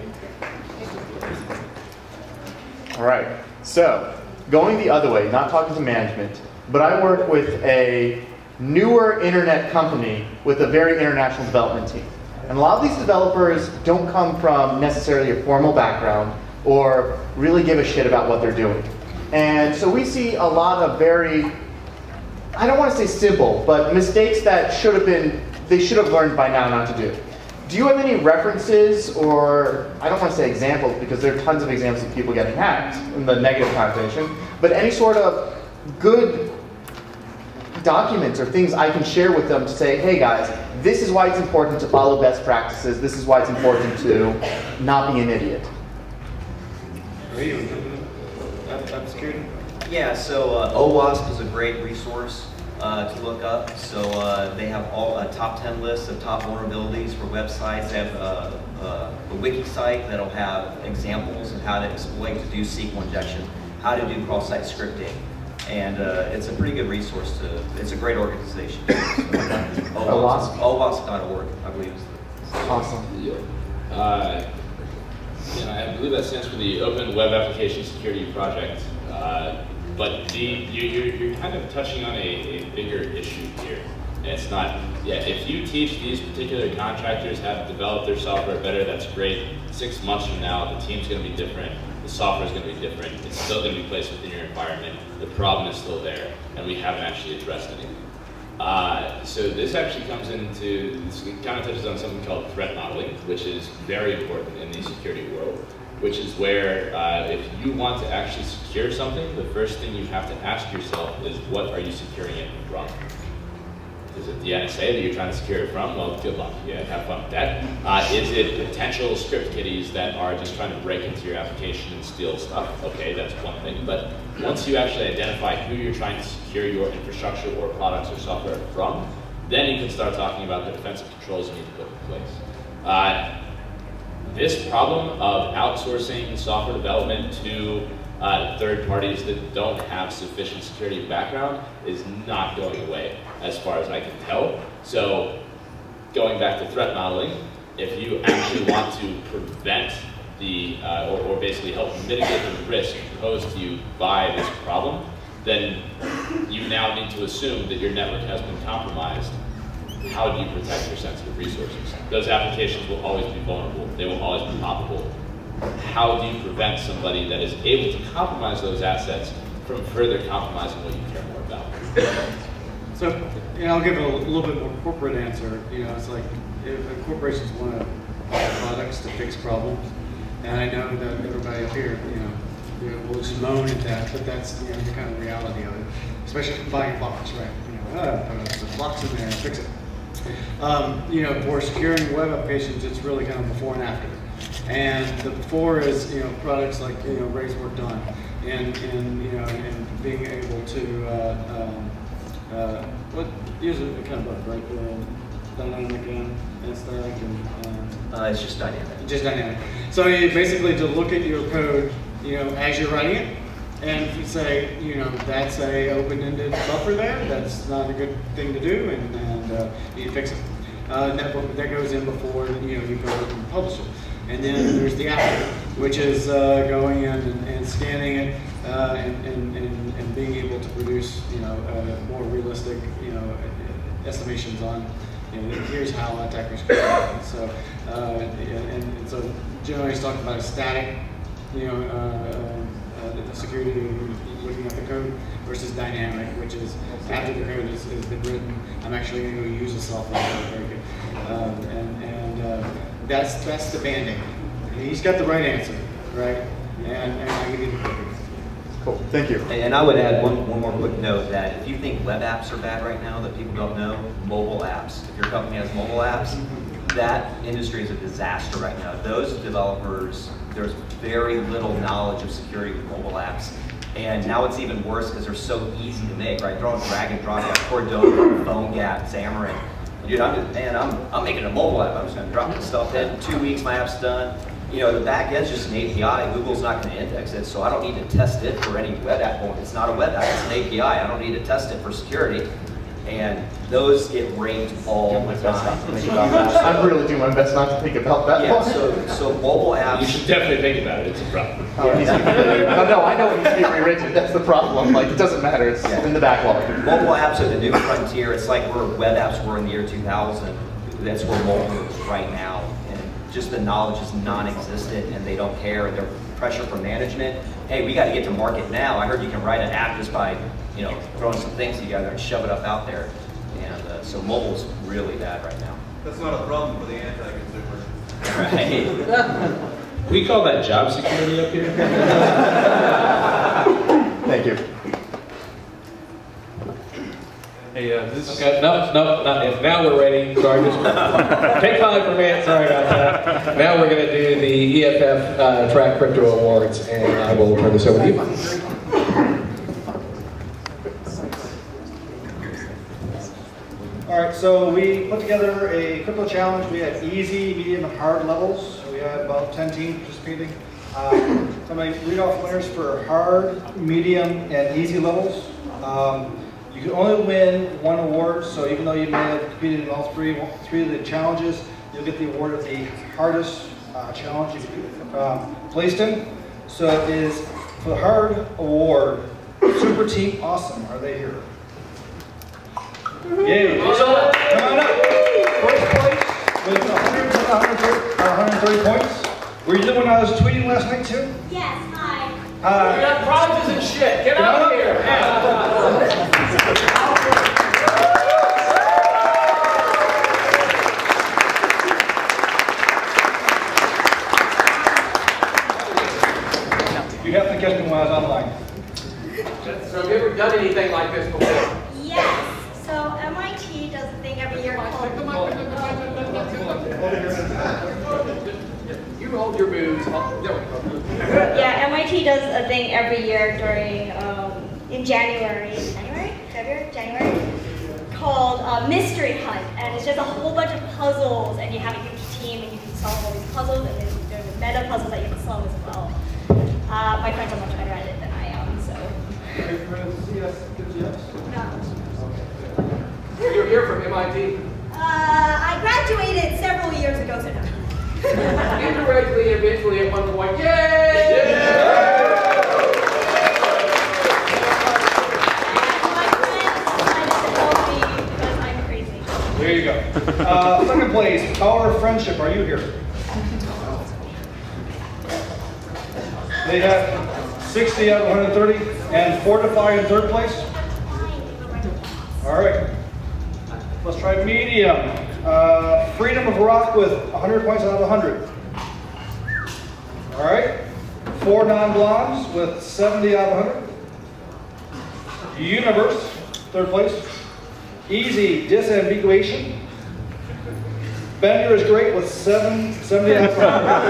All right, so going the other way, not talking to management, but I work with a newer internet company with a very international development team. And a lot of these developers don't come from necessarily a formal background or really give a shit about what they're doing. And so we see a lot of very, I don't want to say simple, but mistakes that they should have learned by now not to do. Do you have any references, or I don't want to say examples because there are tons of examples of people getting hacked in the negative connotation, but any sort of good documents or things I can share with them to say, hey guys, this is why it's important to follow best practices, this is why it's important to not be an idiot. Cybersecurity? Yeah, so OWASP is a great resource to look up. So they have all a top 10 list of top vulnerabilities for websites. They have a wiki site that'll have examples of how to exploit to do SQL injection, how to do cross-site scripting. And it's a pretty good resource it's a great organization. OWASP.org, I believe is awesome. I believe that stands for the Open Web Application Security Project. But you're kind of touching on a bigger issue here. And it's not, if you teach these particular contractors how to develop their software better, that's great. 6 months from now, the team's going to be different. The software is going to be different. It's still going to be placed within your environment. The problem is still there, and we haven't actually addressed anything. So this actually comes into, this kind of touches on something called threat modeling, which is very important in the security world, which is where if you want to actually secure something, the first thing you have to ask yourself is, what are you securing it from? Is it the NSA that you're trying to secure it from? Well, good luck. Yeah, have fun with that. Is it potential script kiddies that are just trying to break into your application and steal stuff? Okay, that's one thing. But once you actually identify who you're trying to secure your infrastructure or products or software from, then you can start talking about the defensive controls you need to put in place. This problem of outsourcing software development to third parties that don't have sufficient security background is not going away, as far as I can tell. So going back to threat modeling, if you actually want to prevent the, or basically help mitigate the risk posed to you by this problem, then you now need to assume that your network has been compromised. How do you protect your sensitive resources? Those applications will always be vulnerable. They will always be poppable. How do you prevent somebody that is able to compromise those assets from further compromising what you care more about? So, I'll give a little bit more corporate answer. It's like if corporations want to buy products to fix problems, and I know that everybody up here, will just moan at that, but that's the kind of reality of it. Especially buying a box, right? Put a box in there and fix it. For securing web applications, it's really kind of before and after. And the before is, products like, Ray's worked on, and being able to, use a kind of both, right? Dynamic and static it's just dynamic. Just dynamic. So basically to look at your code, as you're writing it, and if you say, that's a open-ended buffer there, that's not a good thing to do, and you fix it. That goes in before you go and publish it. And then there's the after, which is going in and scanning it and being able to produce more realistic estimations on here's how attackers can do it. So and so generally it's talking about a static the security looking at the code versus dynamic, which is after the code has been written, I'm actually going to use a software very good. That's the band-aid. He's got the right answer, right? And I give you the quick. Cool, thank you. And I would add one more quick note that if you think web apps are bad right now that people don't know, mobile apps. If your company has mobile apps, that industry is a disaster right now. Those developers, there's very little knowledge of security with mobile apps. And now it's even worse because they're so easy to make, right? They're all drag and drop. You have Cordova, PhoneGap, Xamarin. Dude, I'm making a mobile app. I'm just going to drop this stuff in. 2 weeks, my app's done. The back end's just an API. Google's not going to index it, so I don't need to test it for any web app. Well, it's not a web app, it's an API. I don't need to test it for security. And those get raked all the time. I'm really doing my best not to think about that. Yeah, so mobile apps. You should definitely think about it. It's a problem. No, I know it needs to be rewritten. That's the problem. Like, it doesn't matter. It's in the backlog. Mobile apps are the new frontier. It's like where web apps were in the year 2000. That's where mobile is right now. And just the knowledge is non-existent, and they don't care. Their pressure from management. Hey, we got to get to market now. I heard you can write an app just by, throwing some things together and shove it up out there. And so mobile's really bad right now. That's not a problem for the anti-consumer. Right. We call that job security up here. Thank you. Hey, this is... Okay, no, not yet. Now we're ready. Sorry, just take 5 for me. Sorry about that. Now we're going to do the EFF Track Crypto Awards, and I will turn this over to you. All right, so we put together a crypto challenge. We had easy, medium, and hard levels. We had about 10 teams participating. So I'm going to read off winners for hard, medium, and easy levels. You can only win 1 award, so even though you may have competed in all three of the challenges, you'll get the award of the hardest challenge you've placed in. So it is for the hard award, Super Team Awesome. Are they here? Yay! So, come on up. First place with 130 points. Were you the one I was tweeting last night too? Yes, hi. We got prizes and shit. Get out of here. You have to catch me when I was online. So have you ever done anything like this before? Yes. So MIT does a thing every year called... You hold your boots. Yeah, MIT does a thing every year during, in January, called Mystery Hunt. And it's just a whole bunch of puzzles, and you have a huge team, and you can solve all these puzzles, and then there's meta puzzles that you can solve as well. My friends are much better at it than I am, so... No. You're here from MIT? I graduated several years ago, so no. Indirectly, eventually, at one point. Yay! There you go. Second place, Power of Friendship. Are you here? They have 60 out of 130, and Fortify in third place. All right. Let's try medium. Freedom of Rock with 100 points out of 100. All right. 4 non-blondes with 70 out of 100. Universe, third place. Easy Disambiguation. Bender is great with 70 out of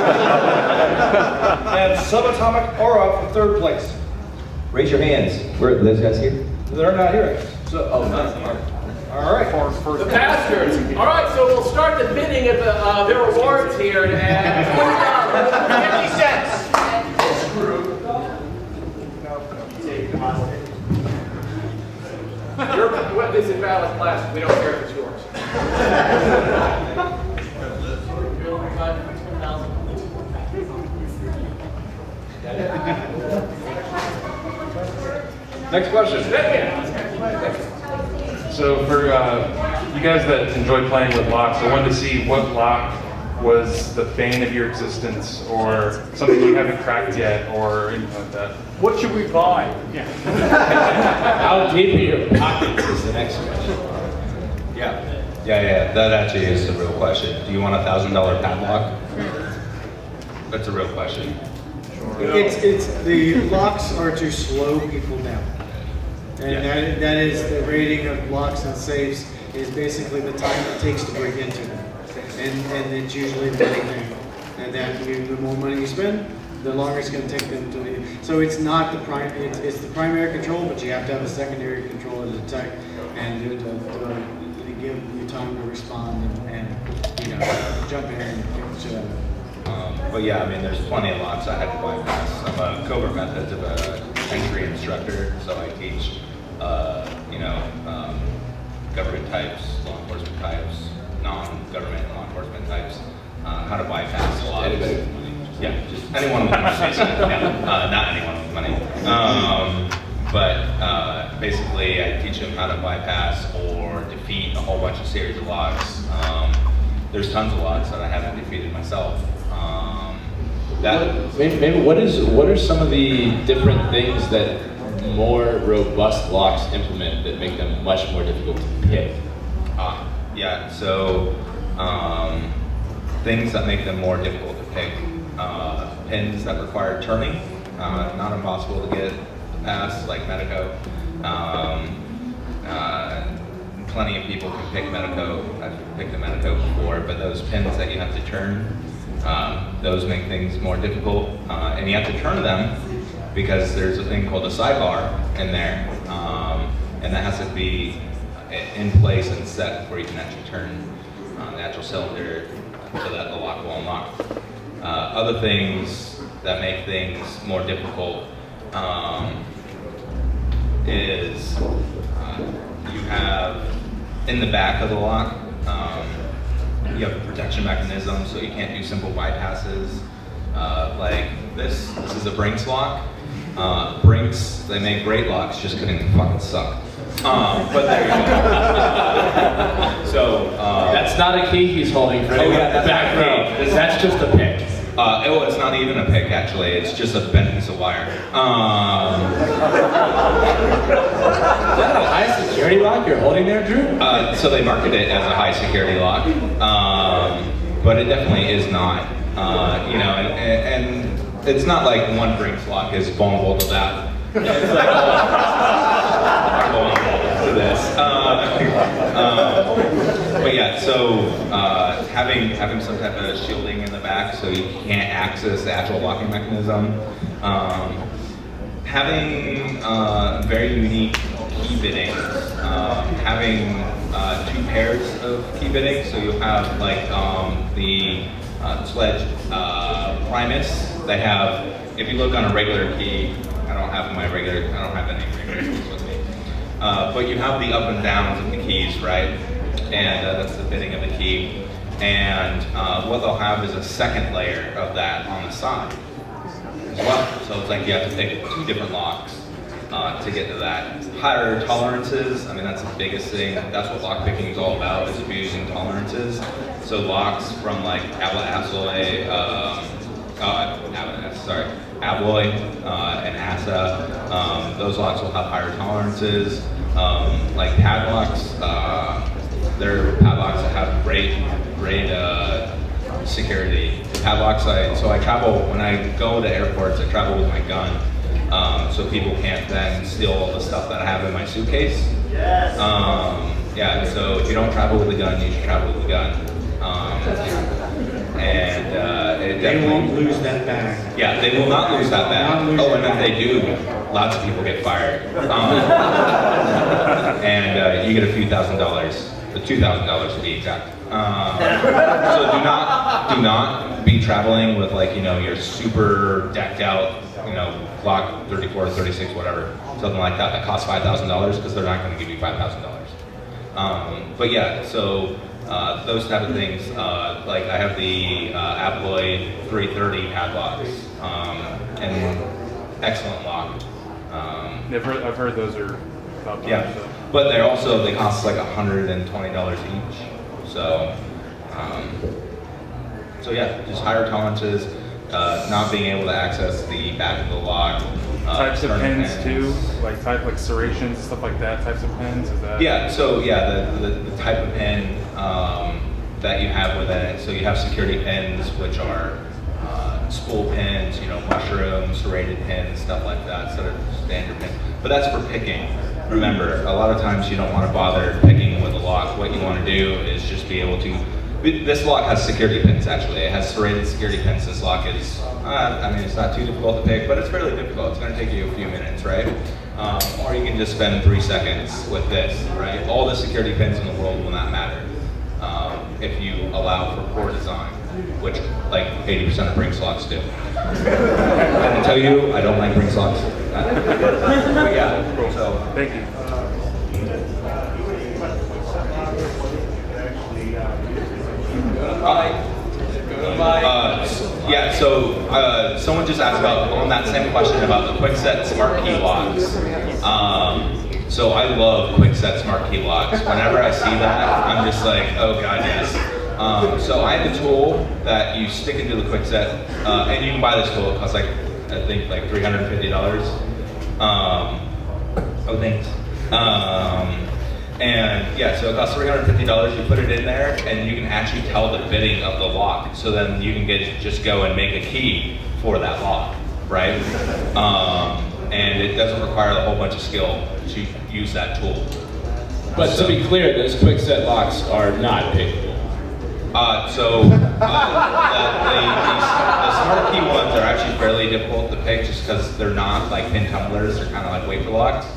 100. And Subatomic Aura for third place. Raise your hands. Where are those guys here? They're not here. So, oh, no. All right. The bastards. All right, so we'll start the bidding of their awards here at $20. 50 cents. This is invalid class. We don't care if it's yours. Next question. So for you guys that enjoy playing with locks, I wanted to see what lock was the bane of your existence, or something you haven't cracked yet, or anything like that. What should we buy? Yeah. How deep are your pockets is the next question. Yeah. That actually is the real question. Do you want a $1,000 padlock? That's a real question. It's the locks are to slow people down, and that is the rating of locks and safes is basically the time it takes to break into them, and it's usually the money, and that the more money you spend, the longer it's going to take them to. So it's not the it's the primary control, but you have to have a secondary control to detect and to give you time to respond and jump in and kick the shit out of it. But yeah, I mean, there's plenty of locks I had to bypass. I'm a Cobra Methods of a entry instructor, so I teach, Anyone with money, basically. Yeah. Not anyone with money. But basically, I teach them how to bypass or defeat a whole bunch of series of locks. There's tons of locks that I haven't defeated myself. Maybe what are some of the different things that more robust locks implement that make them much more difficult to pick? Yeah, so things that make them more difficult to pick. Pins that require turning, not impossible to get past, like Medeco. Plenty of people can pick Medeco. I've picked the Medeco before, but those pins that you have to turn, those make things more difficult. And you have to turn them because there's a thing called a sidebar in there, and that has to be in place and set before you can actually turn the actual cylinder so that the lock will unlock. Other things that make things more difficult is you have in the back of the lock, you have a protection mechanism, so you can't do simple bypasses. Like this is a Brinks lock. Brinks, they make great locks, just couldn't fucking suck. But there you go. So that's not a key he's holding for anyone in the back row. That's just a pick. Well, it's not even a pick, actually. It's just a bent piece of wire. Is that a high security lock you're holding there, Drew? So they market it as a high security lock, but it definitely is not. You know, and it's not like one Brinks lock is vulnerable to that. It's like vulnerable to this. But yeah, so having some type of shielding in the back so you can't access the actual locking mechanism. Having very unique key biddings. Having 2 pairs of key biddings, so you'll have like the Sledge Primus. They have, if you look on a regular key, I don't have any regular keys with me. But you have the up and downs of the keys, right? And that's the bidding of the key. And what they'll have is a second layer of that on the side as well. So it's like you have to pick 2 different locks to get to that. Higher tolerances, I mean, that's the biggest thing. That's what lockpicking is all about, is abusing tolerances. So locks from like Abloy and ASA, those locks will have higher tolerances. Like padlocks, they're padlocks that have great security. Padlocks, so I travel, when I go to airports, I travel with my gun. So people can't then steal all the stuff that I have in my suitcase. Yes. Yeah, so if you don't travel with a gun, you should travel with a gun. They won't lose that bag. Yeah, they will not lose that bag. Oh, and if they do, lots of people get fired. And you get a few $1,000s, $2,000 to be exact. So do not be traveling with, like, you know, your super decked out, you know, Glock 34, 36, whatever, something like that costs $5,000, because they're not going to give you $5,000. But yeah, so those type of things, like I have the Abloy 330 padlocks, and excellent lock. I've heard those are about that. Yeah, but they cost like $120 each. So yeah, just higher tolerances, not being able to access the back of the lock. Types of pins too, like serrations, stuff like that. Types of pins. Is that? Yeah. So yeah, the type of pin that you have within it. So you have security pins, which are spool pins, you know, mushroom, serrated pins, stuff like that. Sort of standard pin. But that's for picking. Remember, a lot of times you don't want to bother picking with a lock. What you want to do is just be able to. This lock has security pins, actually. It has serrated security pins. This lock is, I mean, it's not too difficult to pick, but it's fairly difficult. It's going to take you a few minutes, right? Or you can just spend 3 seconds with this, right? All the security pins in the world will not matter if you allow for poor design, which like 80% of Brinks locks do. I can tell you, I don't like Brinks locks. But yeah, so. Thank you. Yeah, so someone just asked about, on that same question about the Kwikset Smart Key locks. So I love Kwikset Smart Key locks. Whenever I see that, I'm just like, oh god, yes. So I have a tool that you stick into the Kwikset, and you can buy this tool. It costs like, I think like $350. Oh, thanks. And yeah, so it costs $350. You put it in there, and you can actually tell the fitting of the lock. So then you can just go and make a key for that lock, right? And it doesn't require a whole bunch of skill to use that tool. But to be clear, those Kwikset locks are not pickable. The Smart Key ones are actually fairly difficult to pick just because they're not like pin tumblers, they're kind of like wafer locks.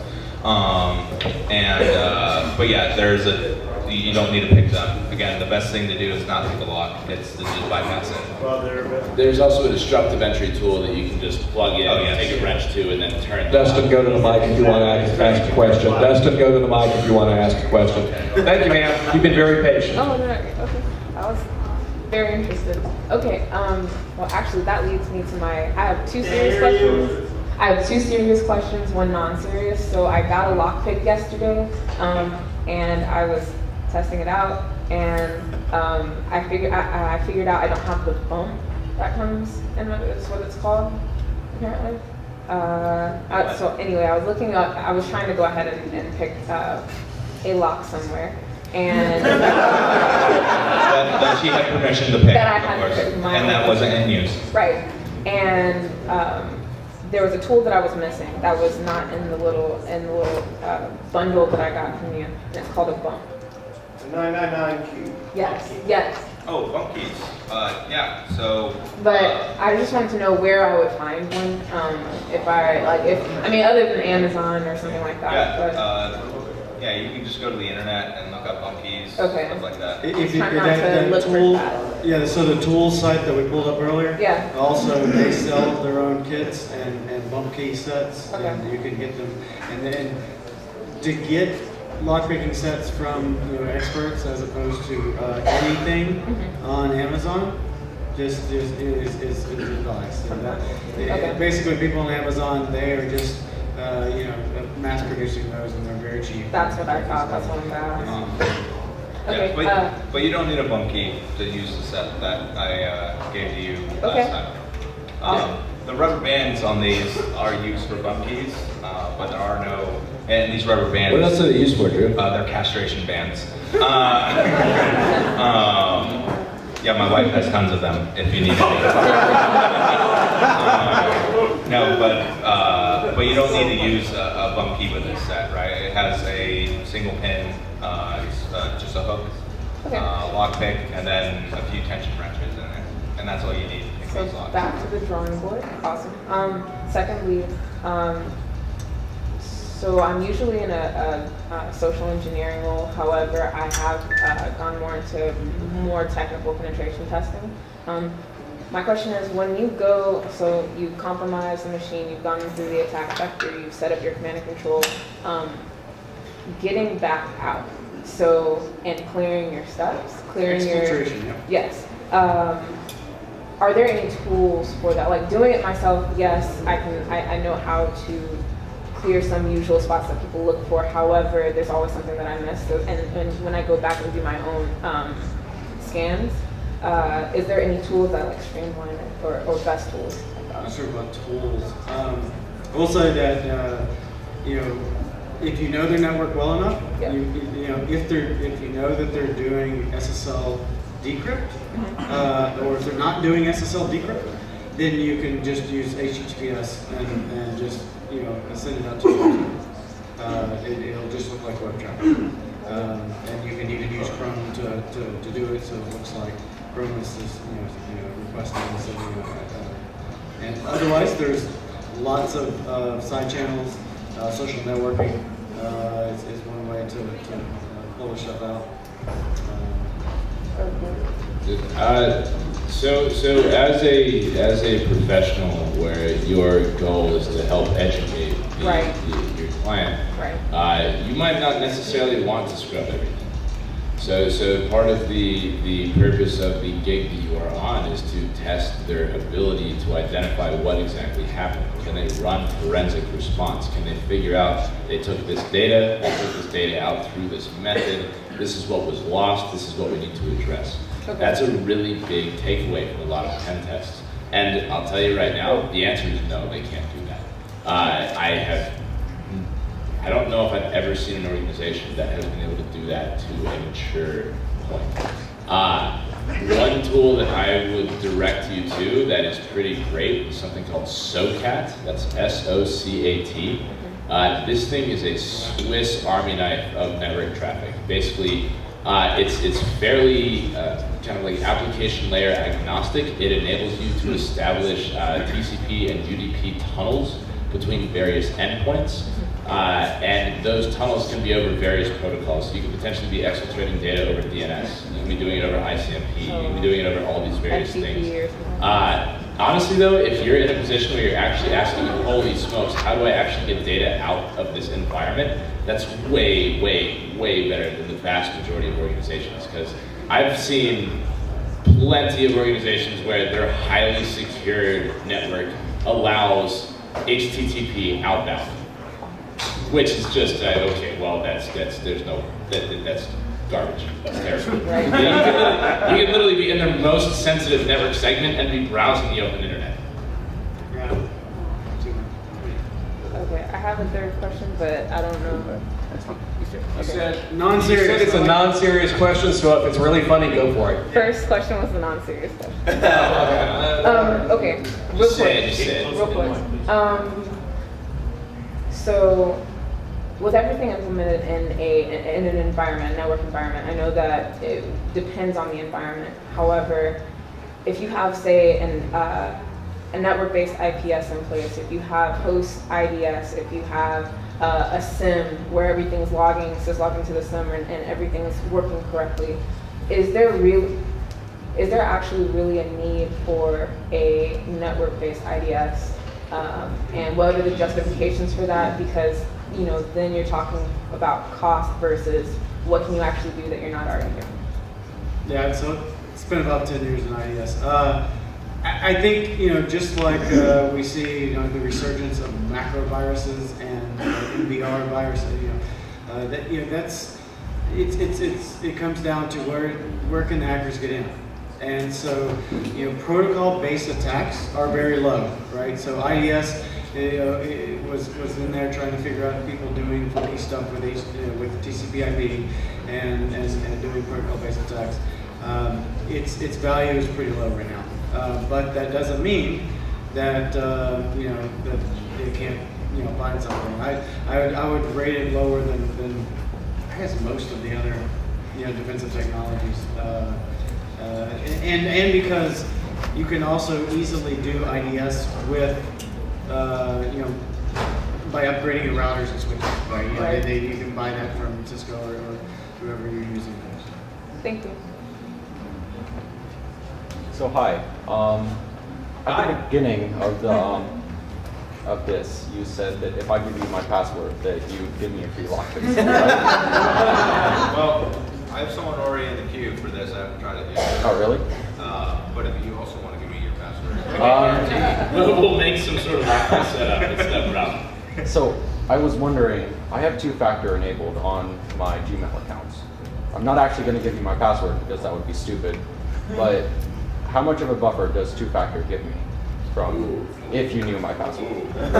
But yeah, you don't need to pick them. Again, the best thing to do is not pick a lock, it's to just bypass it. There's also a disruptive entry tool that you can just plug in, take a wrench to, and then turn. Dustin, go to the mic if you want to ask a question. Dustin, go to the mic if you want to ask a question. Thank you, ma'am. You've been very patient. Oh, no, okay. I was very interested. Okay, well actually that leads me to I have two serious questions. I have two serious questions, one non-serious. So I got a lockpick yesterday, and I was testing it out, and I figured out I don't have the bump that comes in it, is what it's called, apparently. So anyway, I was trying to go ahead and pick a lock somewhere, and that she had permission to pick, that I had of course, to pick and that wasn't in use. Right, and there was a tool that I was missing that was not in the little bundle that I got from you. And it's called a bump. The 999 key. Yes. Oh, bump keys. Yeah. So. But I just wanted to know where I would find one. Other than Amazon or something like that. Yeah. Yeah, you can just go to the internet and look up bump keys, stuff like that. So the tool site that we pulled up earlier, also they sell their own kits and bump key sets, and you can get them. And then to get lockpicking sets from experts as opposed to anything on Amazon, just is advice. Basically, people on Amazon, they are just mass producing those, and they're very cheap. That's what I thought. That's what I'm Okay. But you don't need a bump key to use the set that I gave to you last time. The rubber bands on these are used for bump keys, but there are no. And these rubber bands. What else are they used for, Drew? They're castration bands. Yeah, my wife has tons of them. If you need any. But you don't need to use a bump key with this set, right? It has a single pin, just a hook, lockpick, and then a few tension wrenches in it, and that's all you need. So back to the drawing board. Awesome. Secondly, so I'm usually in a social engineering role. However, I have gone more into more technical penetration testing. My question is, when you go, so you compromise the machine, you've gone through the attack vector, you've set up your command and control, getting back out, and clearing your steps, yes. Are there any tools for that? Like doing it myself, yes, I know how to clear some usual spots that people look for. However, there's always something that I miss. So, and when I go back and do my own scans, is there any tools that like streamline it or best tools? I'm not sure about tools. I will say that if you know their network well enough, if you know that they're doing SSL decrypt, or if they're not doing SSL decrypt, then you can just use HTTPS and just send it out to you. It'll just look like web traffic, and you can even use Chrome to do it, so it looks like Chrome is requesting and sending and otherwise, there's lots of side channels. Social networking is one way to pull stuff out. So as a professional, where your goal is to help educate your client, you might not necessarily want to scrub everything. So part of the purpose of the gig that you are on is to test their ability to identify what exactly happened. Can they run forensic response? Can they figure out they took this data out through this method, this is what was lost, this is what we need to address. Okay. That's a really big takeaway from a lot of pen tests. And I'll tell you right now, the answer is no, they can't do that. I don't know if I've ever seen an organization that has been able to do that to a mature point. One tool that I would direct you to that is pretty great is something called SOCAT. That's S-O-C-A-T. This thing is a Swiss Army knife of network traffic. Basically, it's fairly kind of like application layer agnostic. It enables you to establish TCP and UDP tunnels between various endpoints. And those tunnels can be over various protocols. So you could potentially be exfiltrating data over DNS. You can be doing it over ICMP. You can be doing it over all these various things. Honestly though, if you're in a position where you're actually asking, holy smokes, how do I actually get data out of this environment? That's way, way, way better than the vast majority of organizations. Because I've seen plenty of organizations where their highly secured network allows HTTP outbound. Which is just, okay, well, that's garbage. That's terrible. Right. You can literally be in their most sensitive network segment and be browsing the open internet. Okay, I have a third question, but I don't know. You said non-serious. You said it's a non-serious question, so if it's really funny, go for it. First question was the non-serious question. Okay, real quick. So, with everything implemented in an environment, network environment, I know that it depends on the environment. However, if you have, say, a network-based IPS in place, if you have host IDS, if you have a SIM where everything's logging, syslogging to the SIM and everything is working correctly, is there actually really a need for a network-based IDS? And what are the justifications for that? Because then you're talking about cost versus what can you actually do that you're not already doing. Yeah, so it's been about 10 years in IDS. I think just like we see the resurgence of macro viruses and MBR viruses, it comes down to where can the hackers get in. And so, protocol-based attacks are very low, right? So IDS it was in there trying to figure out people doing funny stuff with TCP/IP and doing protocol-based attacks. Its value is pretty low right now, but that doesn't mean that that they can't find something. I would rate it lower than I guess most of the other defensive technologies. And because you can also easily do IDS with, by upgrading your routers and switches, right? You can buy that from Cisco or whoever you're using. Thank you. So hi. At the beginning of this, you said that if I give you my password, that you would give me a free lockpick. Well, I have someone already in the queue for this. I haven't tried it yet. Oh, really? But if you also want to give me your password, we'll make some sort of setup and step around. So I was wondering, I have two-factor enabled on my Gmail accounts. I'm not actually going to give you my password because that would be stupid. But how much of a buffer does two-factor give me from if you knew my password?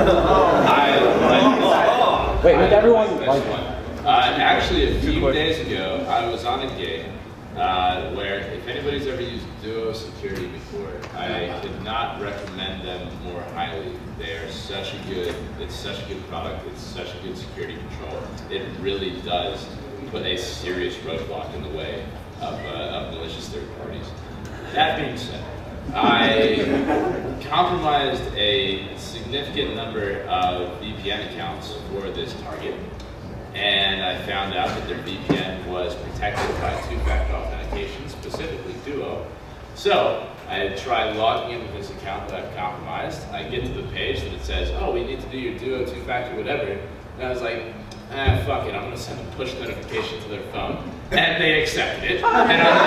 Wait, would everyone like one? Actually, a few days ago, I was on a gig where, if anybody's ever used Duo Security before, I could not recommend them more highly. They are such a good, it's such a good product, it's such a good security control. It really does put a serious roadblock in the way of malicious third parties. That being said, I compromised a significant number of VPN accounts for this target. And I found out that their VPN was protected by two-factor authentication, specifically Duo. So I tried logging in with this account that I've compromised. I get to the page that it says, oh, we need to do your Duo two-factor whatever. And I was like, fuck it, I'm gonna send a push notification to their phone. And they accepted it. And I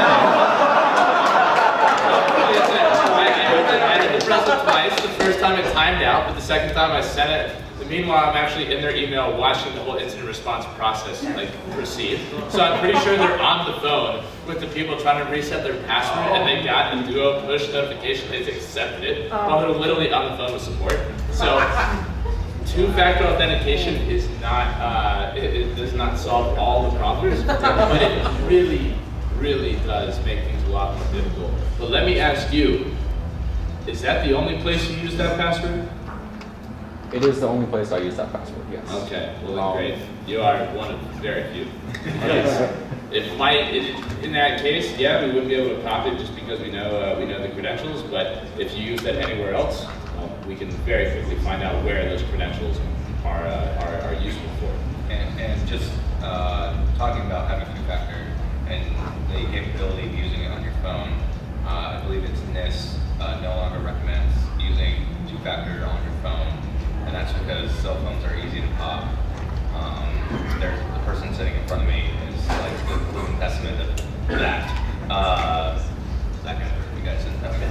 did the process twice. The first time it timed out, but the second time I sent it. Meanwhile, I'm actually in their email watching the whole incident response process proceed. So I'm pretty sure they're on the phone with the people trying to reset their password, and they got a Duo push notification. They accepted it while they're literally on the phone with support. So two-factor authentication is not, it does not solve all the problems, but it really, really does make things a lot more difficult. But let me ask you, is that the only place you use that password? It is the only place I use that password, yes. Okay, well great. You are one of very few. It might, in that case, yeah, we wouldn't be able to pop it just because we know the credentials, but if you use that anywhere else, we can very quickly find out where those credentials are useful for. And just talking about having two-factor and the capability of using it on your phone, I believe it's NIST no longer recommends using two-factor on your phone. And that's because cell phones are easy to pop. There's the person sitting in front of me is like the proven testament of that. That guy, you guys didn't know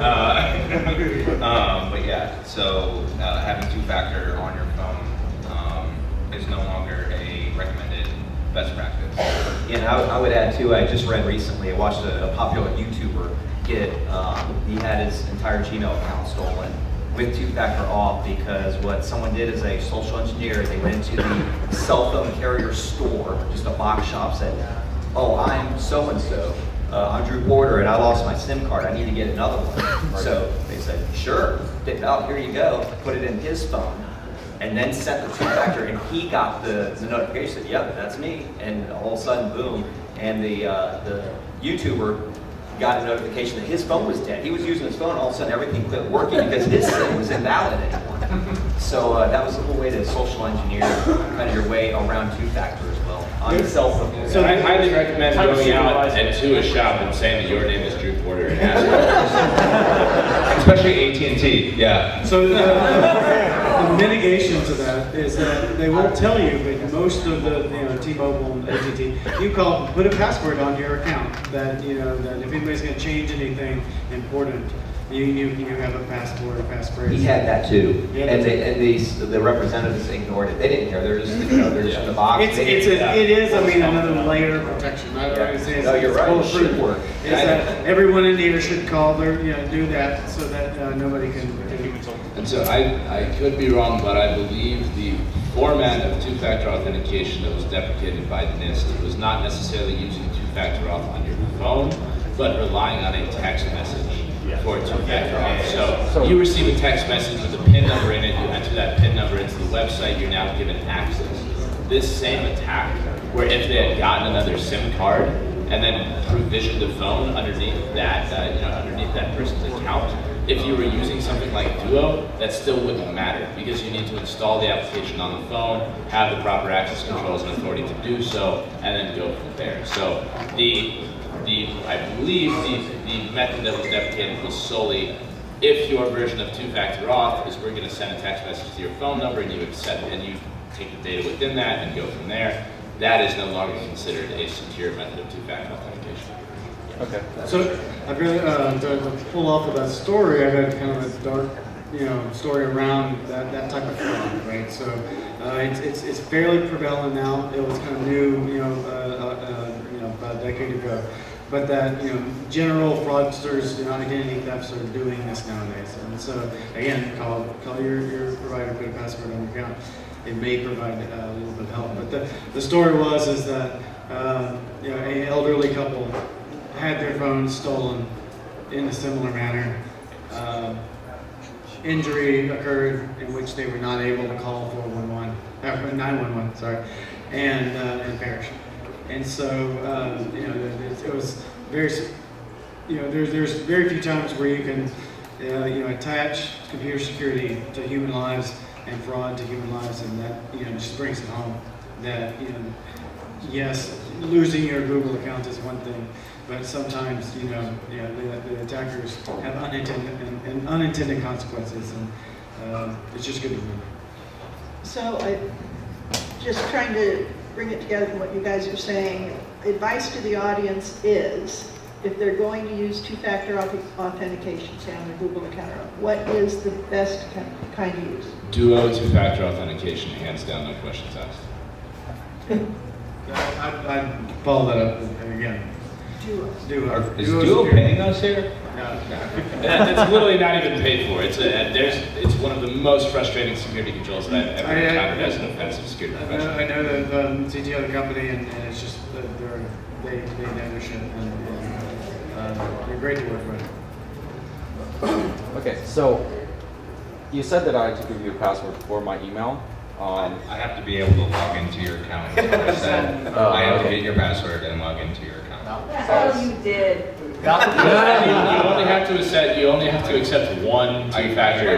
that. But yeah, so having two-factor on your phone is no longer a recommended best practice. And I would add too, I just read recently, I watched a popular YouTuber get, he had his entire Gmail account stolen with two-factor off because what someone did is a social engineer, they went into the cell phone carrier store, just a box shop, said, oh, I'm so-and-so, I'm Drew Porter, and I lost my SIM card, I need to get another one. So they said, sure, oh, here you go, put it in his phone, and then sent the two-factor, and he got the notification, said, yep, that's me, and all of a sudden, boom, and the YouTuber got a notification that his phone was dead. He was using his phone, and all of a sudden everything quit working because his SIM was invalid anymore. So that was a whole way to social engineer kind of your way around two-factor as well on the cell phone. So I highly recommend going out to a shop and saying that your name is Drew Porter and asking. Especially AT&T, yeah. So the mitigation to that is that they won't tell you, but most of the T-Mobile and AT&T, you call, put a password on your account that that if anybody's going to change anything important, you have a passport or passphrase. He had that too, and the representatives ignored it. They didn't care. They're just they're just in the box. It is. I mean, another layer of protection. No, you're right. It should work. Is that everyone in here should call their do that so that nobody can. And so I could be wrong, but I believe the format of two-factor authentication that was deprecated by NIST was not necessarily using two-factor auth on your phone, but relying on a text message for two-factor auth. So you receive a text message with a PIN number in it, you enter that PIN number into the website, you're now given access. This same attack, where if they had gotten another SIM card and then provisioned a phone underneath that, underneath that person's account, if you were using something like Duo, that still wouldn't matter because you need to install the application on the phone, have the proper access controls and authority to do so, and then go from there. So I believe the method that was deprecated was solely if your version of two-factor auth is we're going to send a text message to your phone number and you accept and you take the data within that and go from there. That is no longer considered a secure method of two-factor authentication. Okay. So I've really to pull off of that story. I had kind of a dark, story around that type of fraud, right? So it's fairly prevalent now. It was kind of new, about a decade ago. But that general fraudsters, identity thefts are doing this nowadays. And so again, call your provider, put a password on your account. It may provide a little bit of help. But the story is that an elderly couple had their phones stolen in a similar manner. Injury occurred in which they were not able to call 911, sorry, and perished. And so, it was very, there's very few times where you can, attach computer security to human lives and fraud to human lives, and that, just brings it home. That, yes, losing your Google account is one thing, but sometimes, the attackers have unintended consequences, and it's just good to remember. So just trying to bring it together from what you guys are saying, advice to the audience is, if they're going to use two-factor authentication, say on their Google account, what is the best kind to use? Duo two-factor authentication, hands down, no questions asked. I follow that up again. Duo. Is Duo paying us here? No. It's literally not even paid for. It's one of the most frustrating security controls that I've ever encountered as an offensive security professional. I know the CTO of the company, and it's just that they know their shit, and they're great to work with. Okay, so you said that I had to give you a password for my email. I have to be able to log into your account. I have to get your password and log into your account. That's all you did. You only have to accept one two-factor.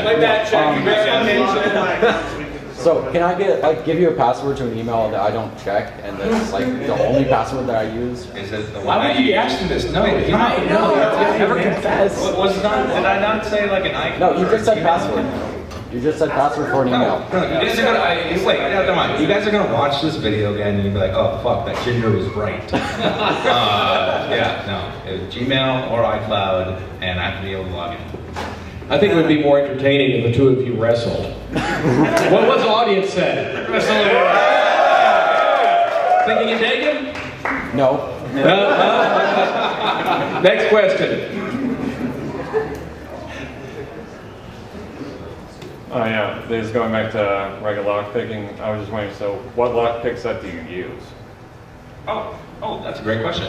So can I give you a password to an email that I don't check, and that's like the only password that I use? Is it the one? Why would you be asking this? No, you never confess. Did I not say like an icon? No, you just said password. You just said password for an email. No, you guys are gonna come on. You guys are gonna watch this video again and you'll be like, oh fuck, that Ginger was right. Gmail or iCloud, and I have to be able to log in. I think it would be more entertaining if the two of you wrestled. What was the audience said? Thinking you dig him? No. Next question. Yeah, this is going back to regular lockpicking. I was just wondering, so what lockpick set do you use? Oh, that's a great question.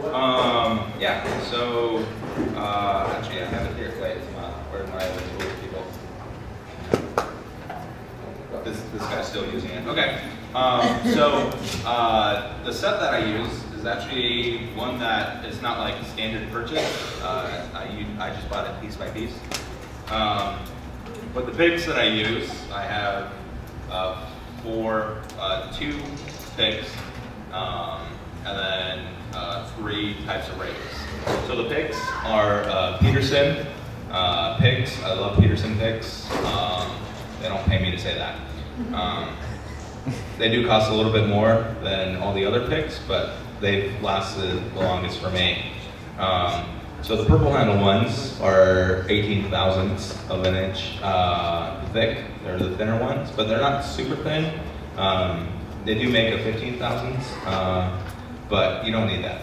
Actually I have it here. Wait, it's not. Where are my other tools, people? This guy's still using it. Okay. The set that I use is actually one that is not like a standard purchase. I just bought it piece by piece. But the picks that I use, I have two picks, and then 3 types of rakes. So the picks are Peterson picks. I love Peterson picks. They don't pay me to say that. They do cost a little bit more than all the other picks, but they've lasted the longest for me. So the purple handle ones are 18 thousandths of an inch thick. They're the thinner ones, but they're not super thin. They do make a 15 thousandths, but you don't need that.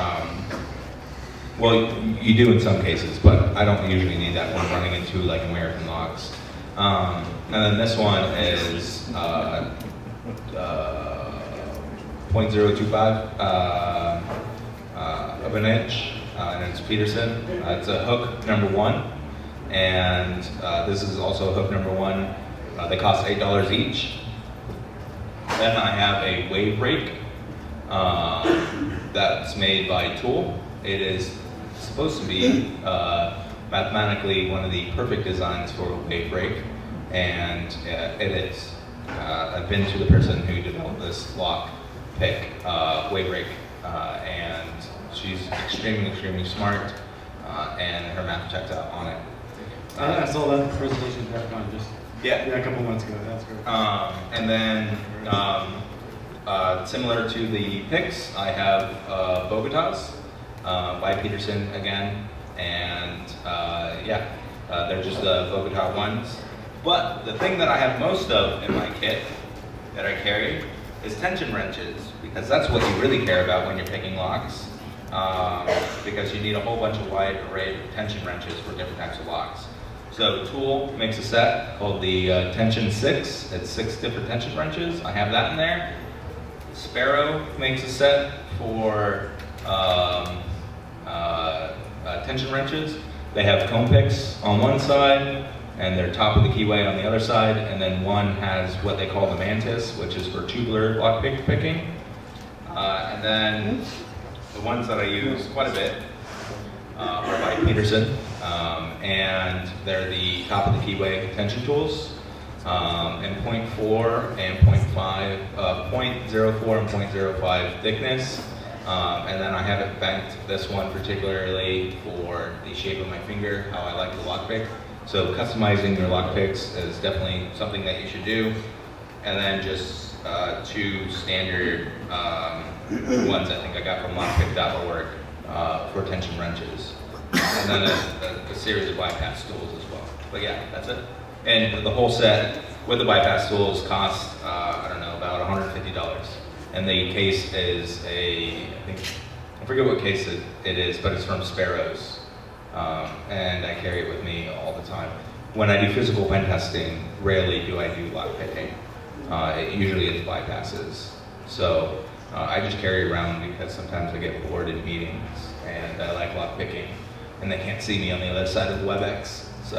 Well, you do in some cases, but I don't usually need that when I'm running into like American locks. And then this one is 0.025 of an inch. And it's Peterson. It's a hook number 1, and this is also hook number 1. They cost $8 each. Then I have a wave rake that's made by Tool. It is supposed to be mathematically one of the perfect designs for a wave rake, and it is. I've been to the person who developed this lock pick wave rake, and she's extremely smart, and her math checked out on it. I saw that presentation at DEF CON just a couple months ago. That's great. And then, similar to the picks, I have Bogotas by Peterson again, and they're just the Bogota ones. But the thing that I have most of in my kit that I carry is tension wrenches, because that's what you really care about when you're picking locks. Because you need a whole bunch of wide array of tension wrenches for different types of locks. So Tool makes a set called the Tension 6. It's 6 different tension wrenches. I have that in there. Sparrow makes a set for tension wrenches. They have comb picks on one side, and they're top of the keyway on the other side, and then one has what they call the Mantis, which is for tubular lockpick picking. And then the ones that I use quite a bit are by Peterson, and they're the top of the keyway tension tools, and 0.4 and 0.5, 0.04 and 0.05 thickness. And then I have it banked, this one particularly for the shape of my finger, how I like the lockpick. So customizing your lockpicks is definitely something that you should do. And then just two standard ones I think I got from lockpick.org for tension wrenches, and then a series of bypass tools as well. But yeah, that's it. And the whole set with the bypass tools cost, I don't know, about $150. And the case is I forget what case it is, but it's from Sparrows. And I carry it with me all the time. When I do physical pen testing, rarely do I do lock picking. Usually it's bypasses. So I just carry it around because sometimes I get bored in meetings and I like lock picking and they can't see me on the other side of the WebEx. So.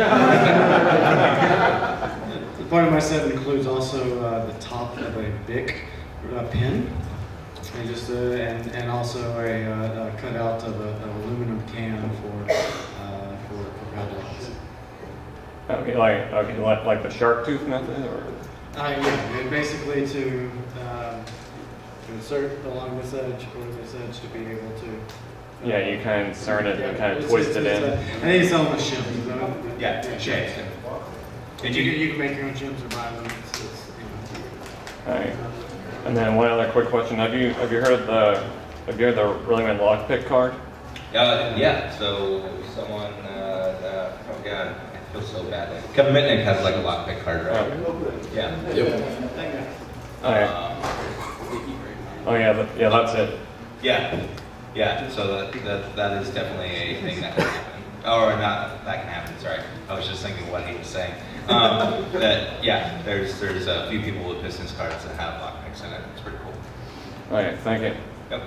Part of my set includes also the top of a Bic pen, and just and also a cutout of an aluminum can for padlocks. Okay, like the shark tooth method, or? Yeah, basically to insert along this edge or this edge to be able to. Yeah, you kind of insert it and kind of twist it in. I think it's all the shims, though. Yeah, shims. And you can make your own shims or buy them. All right. And then one other quick question: Have you heard the Rilliman lockpick card? Yeah. So someone, oh god, I feel so bad. Kevin Mitnick has like a lockpick card, right? Yeah. Yep. All right. Oh yeah, that's it. Yeah, so that is definitely a thing that can happen. Or not, that can happen, sorry. I was just thinking what he was saying. There's a few people with business cards that have lockpicks in it. It's pretty cool. All right, thank you. Yep.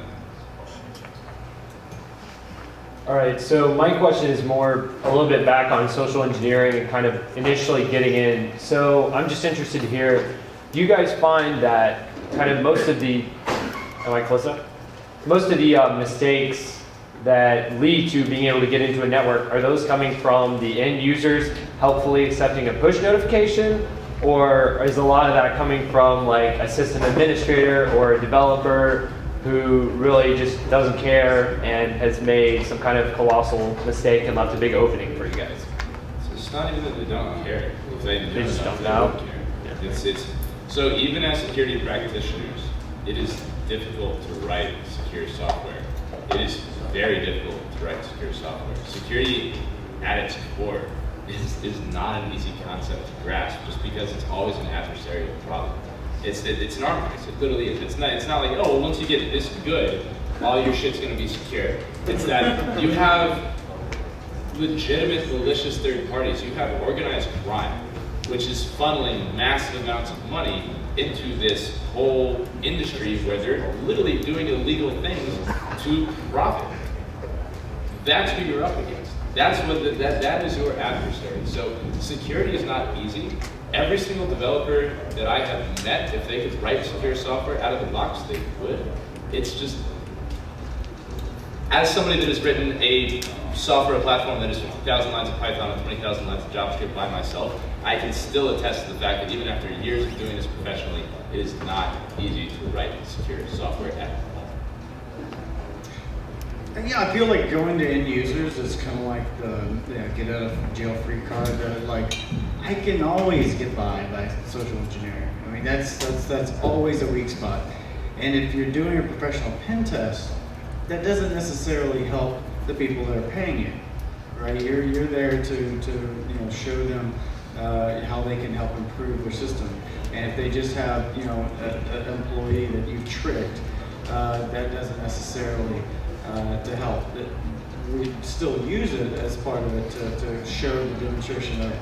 All right, so my question is more a little bit back on social engineering and kind of initially getting in. So I'm just interested to hear, do you guys find that kind of most of the, am I close up? Most of the mistakes that lead to being able to get into a network, are those coming from the end users helpfully accepting a push notification? Or is a lot of that coming from like a system administrator or a developer who really just doesn't care and has made some kind of colossal mistake and left a big opening for you guys? So it's not even that they don't care. They just don't know. So even as security practitioners, it is difficult to write secure software. It is very difficult to write secure software. Security at its core is not an easy concept to grasp just because it's always an adversarial problem. It's an arms race. It literally is. It's not like, oh, well, once you get this good, all your shit's going to be secure. It's that you have legitimate malicious third parties. You have organized crime, which is funneling massive amounts of money into this whole industry where they're literally doing illegal things to profit. That's who you're up against. That's what that is your adversary. So security is not easy. Every single developer that I have met, if they could write secure software out of the box, they would. It's just, as somebody that has written a software platform that is 50,000 lines of Python and 20,000 lines of JavaScript by myself, I can still attest to the fact that even after years of doing this professionally, it is not easy to write secure software at all. Yeah, I feel like going to end users is kind of like the get out of jail free card. Like, I can always get by social engineering. I mean, that's always a weak spot. And if you're doing a professional pen test, that doesn't necessarily help the people that are paying you, right? You're there to show them how they can help improve their system. And if they just have an employee that you've tricked, that doesn't necessarily to help. We still use it as part of it to show the demonstration of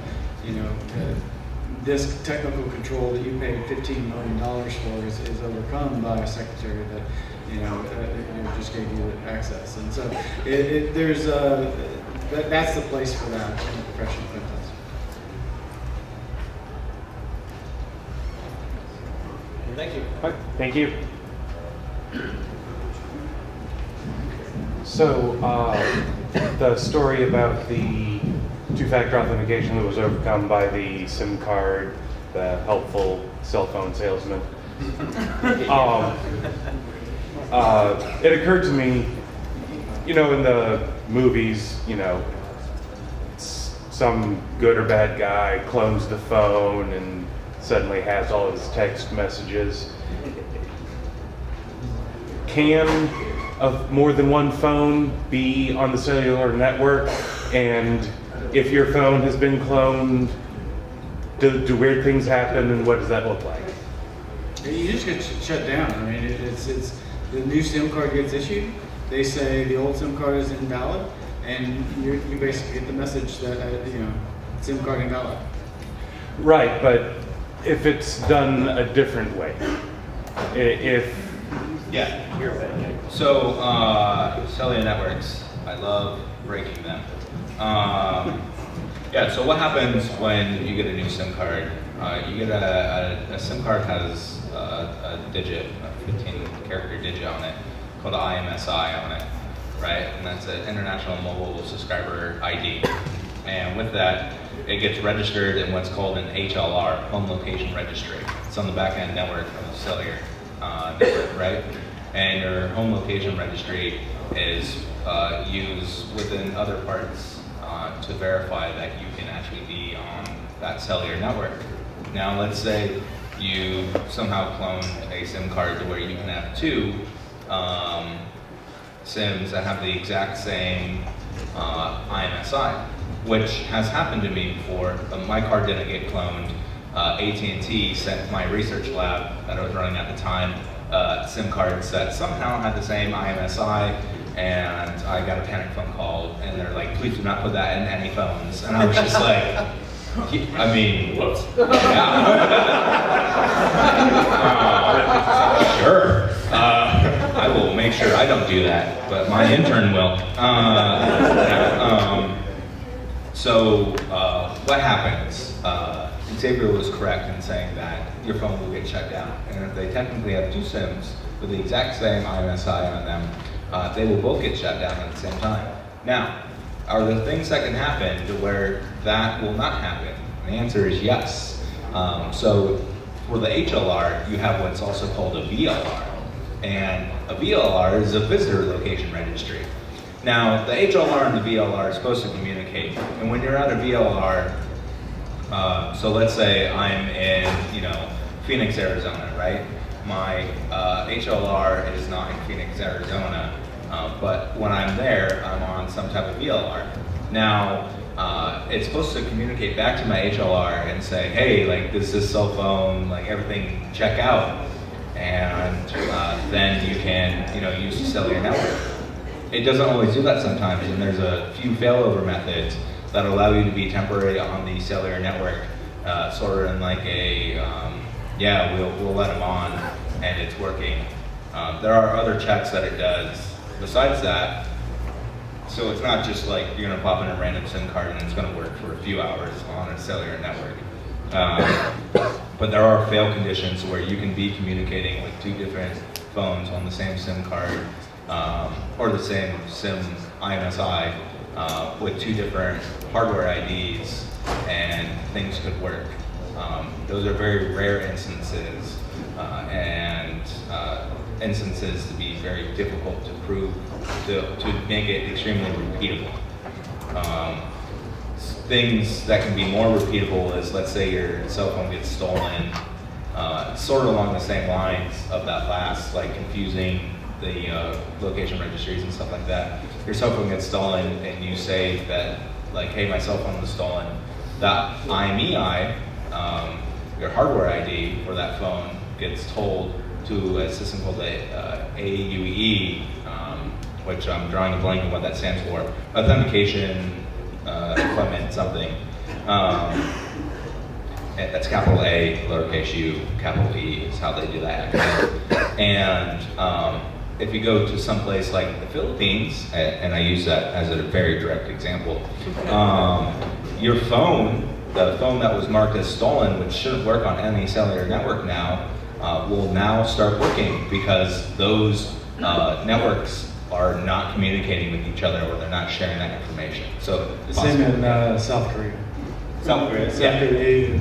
this technical control that you paid $15 million for is overcome by a secretary that just gave you access. And so that's the place for that in the professional pen test. Thank you. Thank you. So, the story about the two-factor authentication that was overcome by the SIM card, the helpful cell phone salesman. It occurred to me, in the movies, some good or bad guy clones the phone and suddenly has all his text messages. Can more than one phone be on the cellular network? And if your phone has been cloned, do weird things happen, and what does that look like? You just get shut down. I mean, it's the new SIM card gets issued. They say the old SIM card is invalid, and you basically get the message that SIM card invalid. Right, but if it's done a different way, So cellular networks, I love breaking them. So what happens when you get a new SIM card? You get a SIM card has a digit, a 15-character digit on it, called IMSI on it, right? And that's an International Mobile Subscriber ID. And with that, it gets registered in what's called an HLR, Home Location Registry. It's on the back-end network of the cellular network, right? And your home location registry is used within other parts to verify that you can actually be on that cellular network. Now, let's say you somehow clone a SIM card to where you can have two SIMs that have the exact same IMSI, which has happened to me before. My card didn't get cloned. AT&T sent my research lab that I was running at the time SIM cards that somehow had the same IMSI, and I got a panic phone call, and they're like, please do not put that in any phones. And I was just like, I mean, whoops. Sure. I will make sure I don't do that, but my intern will. What happens? Xavier was correct in saying that your phone will get shut down. And if they technically have two SIMs with the exact same IMSI on them, they will both get shut down at the same time. Now, are there things that can happen to where that will not happen? And the answer is yes. So for the HLR, you have what's also called a VLR. And a VLR is a visitor location registry. Now, the HLR and the VLR are supposed to communicate. And when you're at a VLR, so let's say I'm in, Phoenix, Arizona, right? My HLR is not in Phoenix, Arizona, but when I'm there, I'm on some type of VLR. Now, it's supposed to communicate back to my HLR and say, hey, like, this is cell phone, like, everything check out. And then you can, use the cellular network. It doesn't always do that sometimes, and there's a few failover methods that allow you to be temporary on the cellular network, sort of in like a, we'll let them on, and it's working. There are other checks that it does besides that, so it's not just like you're gonna pop in a random SIM card and it's gonna work for a few hours on a cellular network. But there are fail conditions where you can be communicating with two different phones on the same SIM card, or the same SIM IMSI, with two different hardware IDs, and things could work. Those are very rare instances, and instances to be very difficult to prove, to make it extremely repeatable. Things that can be more repeatable is, let's say your cell phone gets stolen, sort of along the same lines of that last, like confusing the location registries and stuff like that. Your cell phone gets stolen and you say that, like, hey, my cell phone was stolen. That IMEI, your hardware ID for that phone, gets told to a system called the AUE, which I'm drawing a blank on what that stands for. Authentication Equipment something. That's capital A, lowercase u, capital E is how they do that. And if you go to some place like the Philippines, and I use that as a very direct example, your phone, the phone that was marked as stolen, which shouldn't work on any cellular network now, will now start working because those networks are not communicating with each other, or they're not sharing that information. So the same in South Korea. South Korea, South Korea.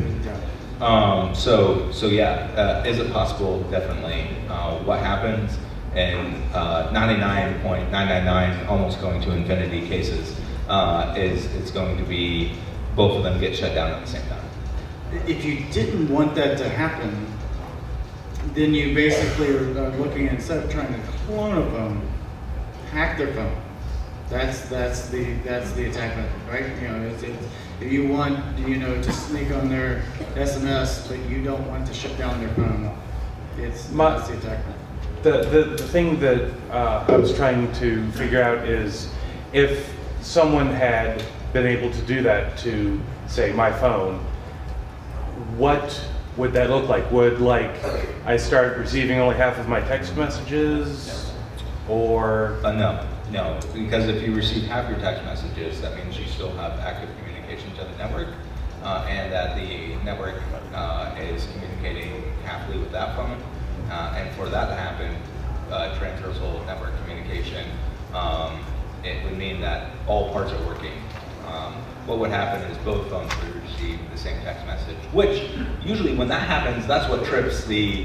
Is it possible? Definitely. What happens in 99.999, almost going to infinity cases, is it's going to be both of them get shut down at the same time. if you didn't want that to happen, then you basically are looking at, instead of trying to clone a phone, hack their phone. That's the attack method, right? You know, if you want, you know, to sneak on their SMS, but you don't want to shut down their phone, that's the attack method. The thing that I was trying to figure out is if someone had been able to do that to, say, my phone, what would that look like? Would, like, I start receiving only half of my text messages, or? No, because if you receive half your text messages, that means you still have active communication to the network, and that the network is communicating halfly with that phone. And for that to happen, transversal network communication, it would mean that all parts are working. What would happen is both phones would receive the same text message, which usually when that happens, that's what trips the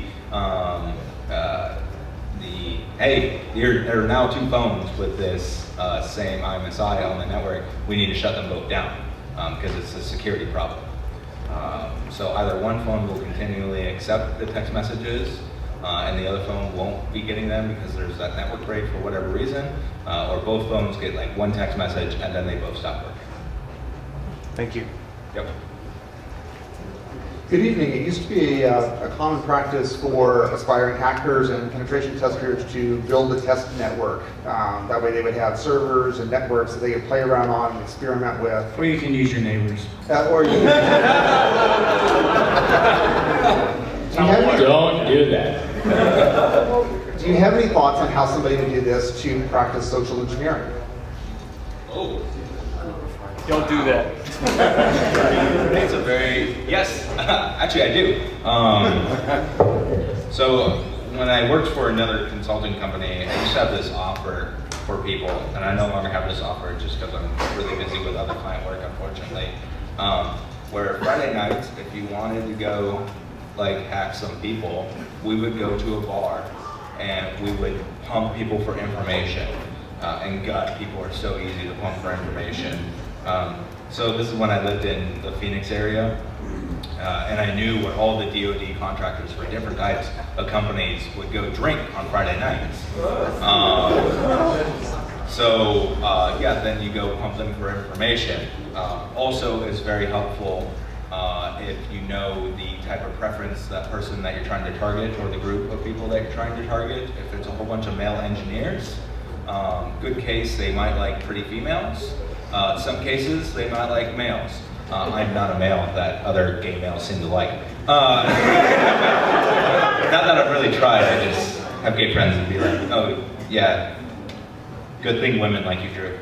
hey, there are now two phones with this same IMSI on the network. We need to shut them both down because it's a security problem. So either one phone will continually accept the text messages and the other phone won't be getting them because there's that network break for whatever reason, or both phones get like one text message and then they both stop working. Thank you. Yep. Good evening. It used to be a common practice for aspiring hackers and penetration testers to build a test network. That way they would have servers and networks that they could play around on and experiment with. Or you can use your neighbors. Or you Don't do that. Do you have any thoughts on how somebody would do this to practice social engineering? Oh. Don't do that. It's a very, yes, actually I do. So when I worked for another consulting company, I used to have this offer for people, and I no longer have this offer just because I'm really busy with other client work, unfortunately. Where Friday nights, if you wanted to go like hack some people, we would go to a bar and we would pump people for information. And God, people are so easy to pump for information. So this is when I lived in the Phoenix area, and I knew where all the DoD contractors for different types of companies would go drink on Friday nights. Yeah, then you go pump them for information. Also, it's very helpful if you know the type of preference that person that you're trying to target or the group of people that you're trying to target. If it's a whole bunch of male engineers, good case, they might like pretty females. Some cases, they might like males. I'm not a male that other gay males seem to like. Not that I've really tried, I just have gay friends and be like, oh, yeah, good thing women like you, Drew.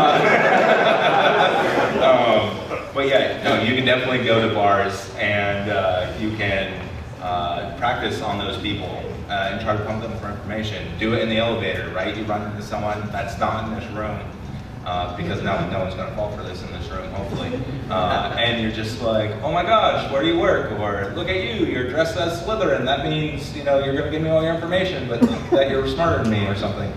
But yeah, no, you can definitely go to bars and you can practice on those people and try to pump them for information. Do it in the elevator, right? You run into someone that's not in this room. Because now no one's going to fall for this in this room, hopefully. And you're just like, oh my gosh, where do you work? Or look at you, you're dressed as Slytherin. That means, you know, you're going to give me all your information, but that you're smarter than me or something.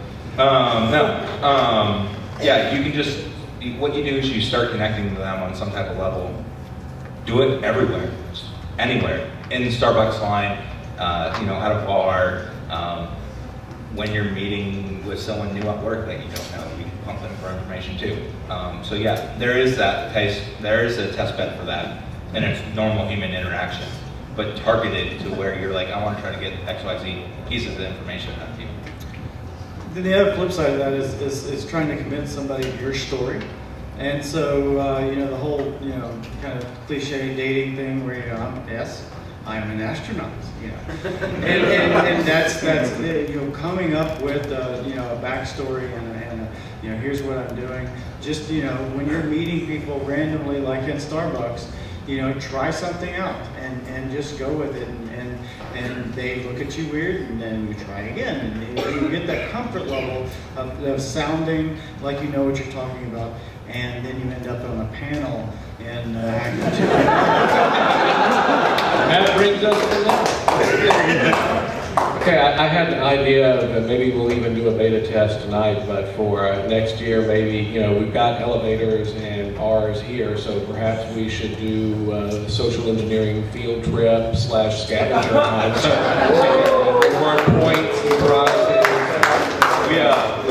Yeah, you can just, what you do is you start connecting to them on some type of level. Do it everywhere, anywhere. In the Starbucks line, you know, at a bar, when you're meeting with someone new at work that you don't know, you can pump them for information too. So yeah, there is a test bed for that, and it's normal human interaction, but targeted to where you're like, I want to try to get XYZ pieces of information out of you. Then the other flip side of that is trying to convince somebody of your story. And so, you know, the whole, you know, kind of cliche dating thing where, you know, yes, I'm an astronaut, you know. and that's you know, coming up with, you know, a backstory and you know, here's what I'm doing. Just, you know, when you're meeting people randomly, like in Starbucks, you know, try something out and just go with it. And they look at you weird, and then you try again. And you get that comfort level of sounding like you know what you're talking about. And then you end up on a panel and that brings us to that. Okay, I had an idea that maybe we'll even do a beta test tonight, but for next year, maybe, you know, we've got elevators and bars here, so perhaps we should do a social engineering field trip / scavenger hunt. Reward points and prizes. We had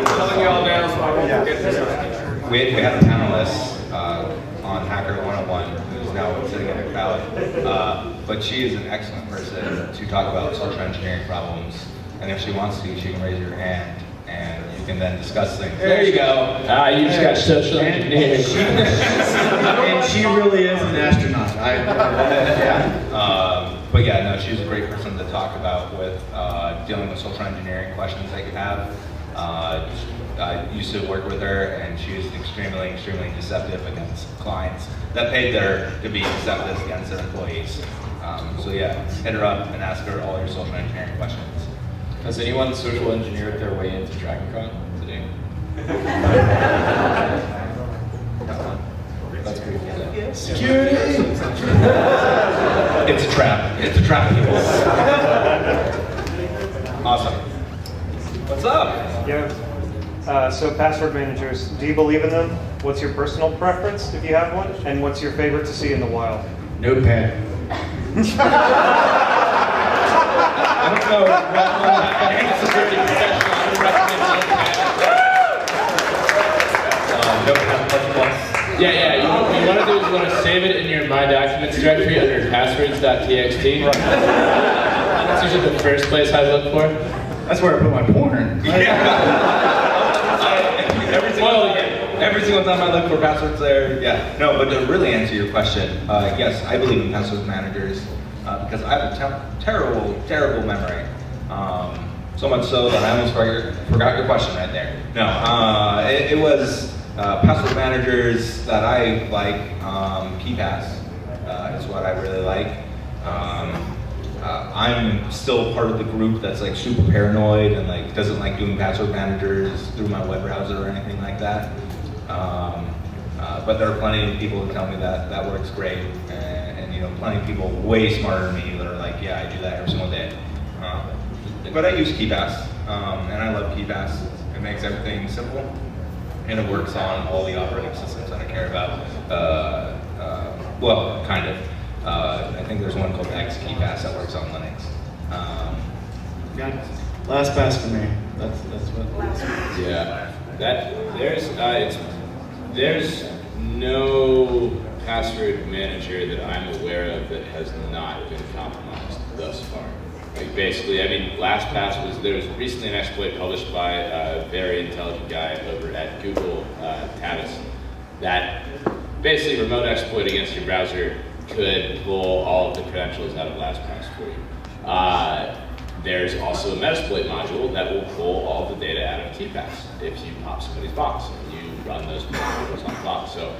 a panelist on Hacker 101 who's now sitting in a crowd, but she is an excellent person to talk about social engineering problems, and if she wants to, she can raise her hand and you can then discuss things. There you go. You just got social engineering. And she really is an astronaut. But yeah, no, she's a great person to talk about with dealing with social engineering questions that you have. I used to work with her, and she was extremely deceptive against clients that paid her to be deceptive against their employees. So yeah, hit her up and ask her all your social engineering questions. Has anyone social engineered their way into DragonCon today? That's pretty cool. Security! It's a trap. It's a trap, people. Awesome. What's up? Yeah. So password managers, do you believe in them? What's your personal preference, if you have one? And what's your favorite to see in the wild? Notepad. I don't know. Security professional, I would recommend Notepad++. Yeah. You want to do is you want to save it in your My Documents directory under passwords.txt. That's usually the first place I look for. That's where I put my porn. Every single time I look for passwords there, yeah. No, but to really answer your question, yes, I believe in password managers because I have a terrible memory. So much so that I almost forgot your question right there. No, it was password managers that I like. KeePass is what I really like. I'm still part of the group that's like super paranoid and like doesn't like doing password managers through my web browser or anything like that. But there are plenty of people who tell me that that works great, and you know, plenty of people way smarter than me that are like, yeah, I do that every single day. But I use KeePass, and I love KeePass. It makes everything simple, and it works on all the operating systems that I care about. Well, kind of. I think there's one called XKeePass that works on Linux. LastPass for me. That's what. Yeah. There's no password manager that I'm aware of that has not been compromised thus far. Like basically, I mean, LastPass there was recently an exploit published by a very intelligent guy over at Google, Tavis, that basically remote exploit against your browser could pull all of the credentials out of LastPass for you. There's also a Metasploit module that will pull all the data out of KeePass if you pop somebody's box and you run those modules on the box. So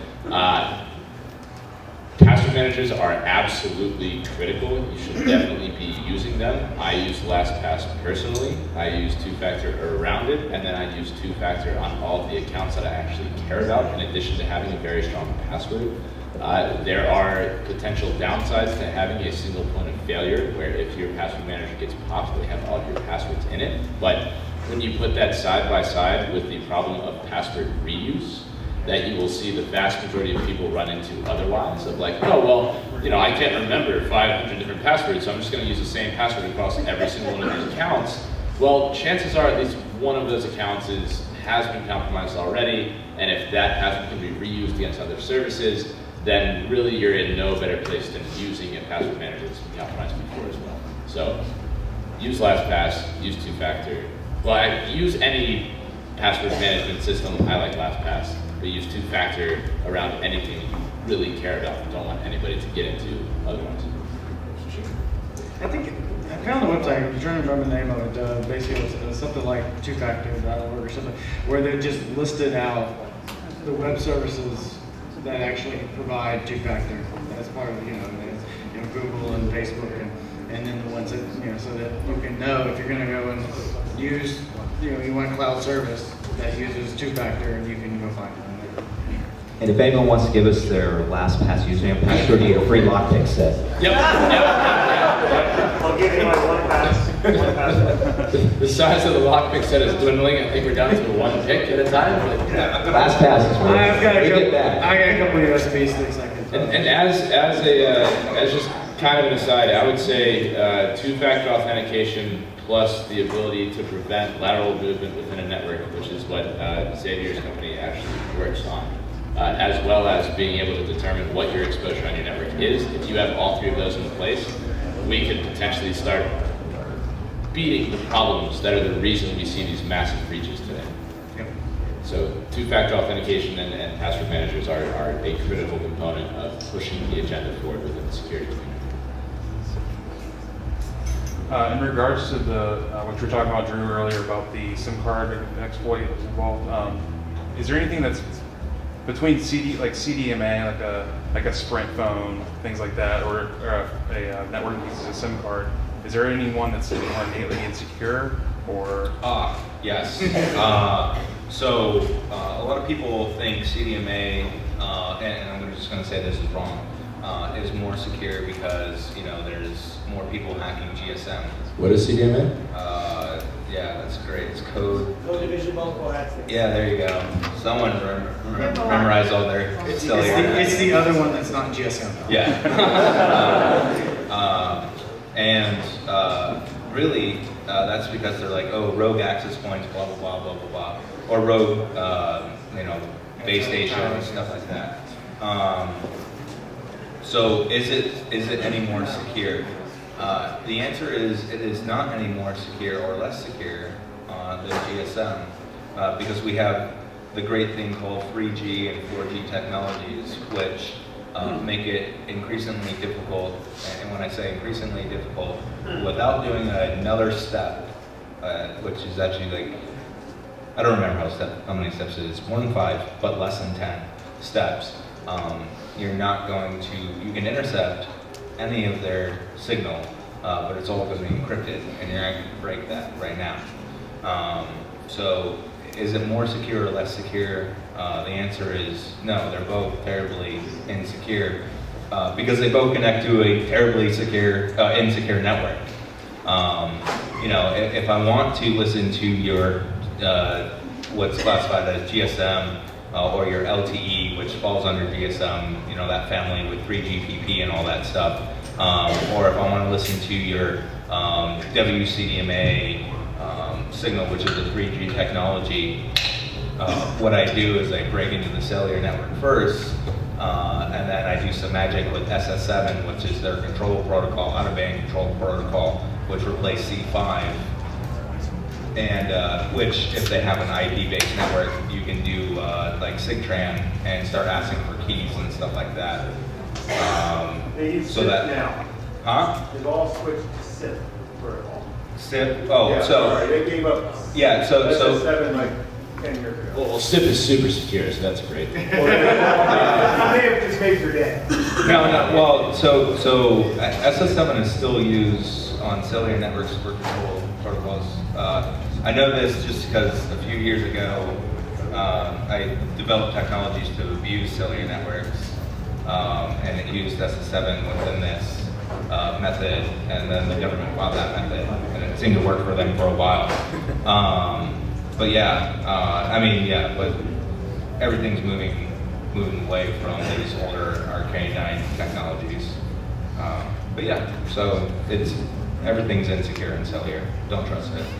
password managers are absolutely critical. You should definitely be using them. I use LastPass personally. I use two-factor around it, and then I use two-factor on all of the accounts that I actually care about, in addition to having a very strong password. There are potential downsides to having a single point of failure, where if your password manager gets popped, they have all of your passwords in it. But when you put that side by side with the problem of password reuse, that you will see the vast majority of people run into otherwise, of like, oh, well, you know, I can't remember 500 different passwords, so I'm just going to use the same password across every single one of these accounts. Well, chances are at least one of those accounts has been compromised already, and if that password can be reused against other services, then really you're in no better place than using a password manager that's been compromised before as well. So use LastPass, use two-factor. Well, I use any password management system. I like LastPass. But use two-factor around anything you really care about and don't want anybody to get into otherwise. I think I found the website, I'm trying to remember the name of it, basically it was something like twofactor.org or something, where they just listed out the web services that actually provide two-factor as part of, Google and Facebook, and then the ones that, so that you can know if you're going to go and use, you want a cloud service that uses two-factor, and you can go find it. And if anyone wants to give us their LastPass username and password, you get a free lockpick set. Yep. I'll give you my one pass. The size of the lockpick set is dwindling. I think we're down to one pick at a time. Last pass is worth. I've got We get that. I got a couple USB sticks I can. And as just kind of an aside, I would say two-factor authentication plus the ability to prevent lateral movement within a network, which is what Xavier's company actually works on, as well as being able to determine what your exposure on your network is. If you have all three of those in place, we could potentially start beating the problems that are the reason we see these massive breaches today. Yep. So two-factor authentication and password managers are a critical component of pushing the agenda forward within the security community. In regards to the what you were talking about, Drew, earlier about the SIM card exploit that was involved, is there anything that's between CDMA, like a Sprint phone, things like that, or a network that uses a SIM card? Is there anyone that's more innately insecure, or? Yes. So a lot of people think CDMA, and I'm just going to say this is wrong, is more secure because there's more people hacking GSM. What is CDMA? Yeah, that's great. It's code. Code division multiple access. Yeah, there you go. Someone memorized all their cellular. It's the other one that's not GSM. Yeah. Really, that's because they're like, oh, rogue access points, blah blah blah blah blah blah, or rogue, base station and stuff like that. So is it any more secure? The answer is it is not any more secure or less secure than GSM because we have the great thing called 3G and 4G technologies, which make it increasingly difficult, and when I say increasingly difficult, without doing another step, which is actually like, I don't remember how many steps it is, more than 5, but less than 10 steps, you're not going to, you can intercept any of their signal, but it's all going to be encrypted, and you're not going to break that right now. So is it more secure or less secure? The answer is no, they're both terribly insecure because they both connect to a terribly secure, insecure network. If I want to listen to your, what's classified as GSM or your LTE, which falls under GSM, that family with 3GPP and all that stuff, or if I want to listen to your WCDMA signal, which is a 3G technology, what I do is I break into the cellular network first, and then I do some magic with SS7, which is their control protocol, out-of-band control protocol, which replaced C5, and which, if they have an IP-based network, you can do like SIGTRAN and start asking for keys and stuff like that. They use so SIP that, now. Huh? They've all switched to SIP protocol. SIP? Oh, yeah, so. sorry, they gave up. Yeah, so. 7 like 10 years ago. Well, SIP is super secure, so that's great. They have just made your day. No, well, so SS7 is still used on cellular networks for control protocols. I know this just because a few years ago, I developed technologies to abuse cellular networks, and it used SS7 within this method, and then the government bought that method, and it seemed to work for them for a while. But yeah, but everything's moving away from these older arcane technologies. But yeah, so everything's insecure in cellular. Don't trust it.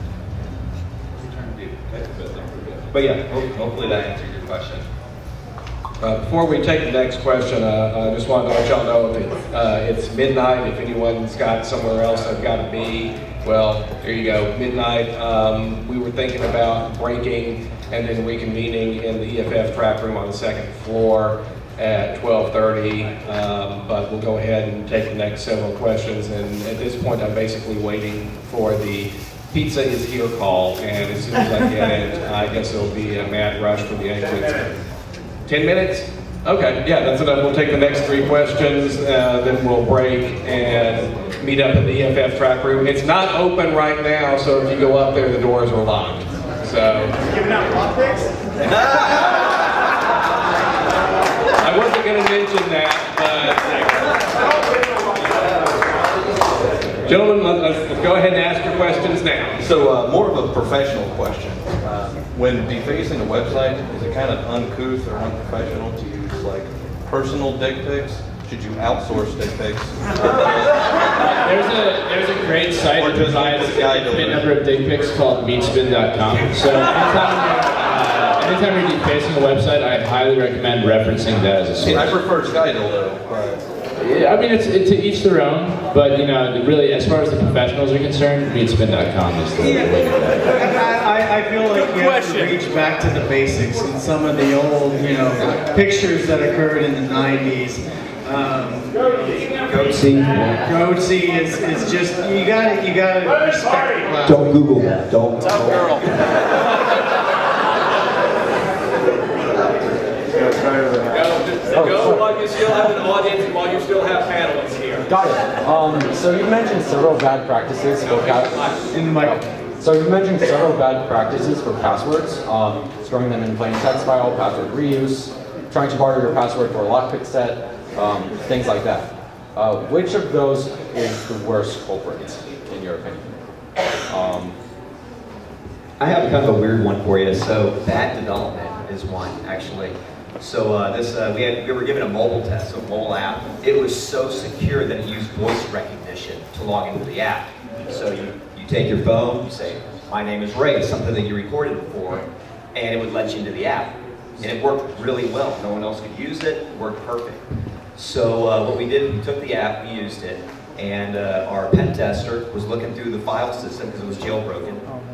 But yeah, hopefully that answered your question. Before we take the next question, I just wanted to let y'all know that it's midnight. If anyone's got somewhere else they've got to be, well, there you go, midnight. We were thinking about breaking and then reconvening in the EFF track room on the second floor at 12:30, but we'll go ahead and take the next several questions. And at this point, I'm basically waiting for the pizza is here call, and as soon as I get it, I guess it'll be a mad rush for the exits. 10 minutes? Okay, yeah, that's enough. We'll take the next 3 questions, then we'll break and meet up in the EFF track room. It's not open right now, so if you go up there, the doors are locked. So. Giving out lockpicks? I wasn't going to mention that, but. Gentlemen, let's go ahead. ahead and ask your questions now. So more of a professional question. When defacing a website, is it kind of uncouth or unprofessional to use like personal dick pics? Should you outsource dick pics? There's a great site that provides a number of dick pics called meatspin.com. So anytime you're defacing a website, I highly recommend referencing that as a source. See, I prefer Skydildo. Yeah, I mean, it's to each their own, but you know, really, as far as the professionals are concerned, meatspin.com is the way to go. I feel like you have to reach back to the basics and some of the old, pictures that occurred in the 90s. Goatsy is just, you gotta respect the class. Don't Google that. Don't. Tough girl. Go while you still have an audience and while you still have panelists here. Got it. So you mentioned several bad practices for So you mentioned several bad practices for passwords, storing them in plain text file, password reuse, trying to borrow your password for a lockpick set, things like that. Which of those is the worst culprit, in your opinion? I have kind of a weird one for you. So bad development is one, actually. So we were given a mobile test, so a mobile app. It was so secure that it used voice recognition to log into the app. So you take your phone, you say, "My name is Ray," something that you recorded before, and it would let you into the app. And it worked really well. No one else could use it. It worked perfect. So what we did, we took the app, we used it, and our pen tester was looking through the file system because it was jailbroken.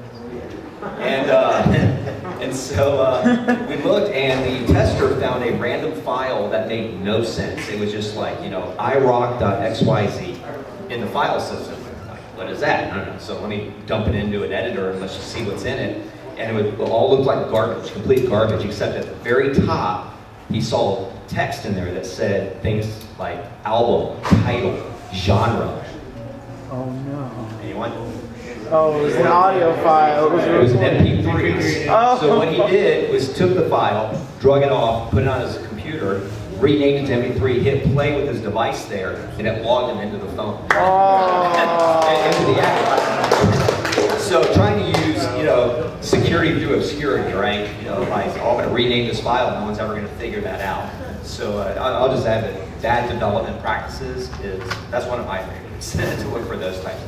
And so we looked, and the tester found a random file that made no sense. It was just like, irock.xyz in the file system. Like, what is that? I don't know. So let me dump it into an editor and let's just see what's in it. And it would all look like garbage, complete garbage, except at the very top, he saw text in there that said things like album, title, genre. Oh no. Anyone? Oh, it was an audio file. It was an MP3. Oh. So what he did was took the file, drug it off, put it on his computer, renamed it to MP3, hit play with his device there, and it logged him into the phone. Into the app. So trying to use, security through obscurity, right? Like, I'm going to rename this file, no one's ever going to figure that out. So I'll just add that bad development practices that's one of my favorites, to look for those types of things.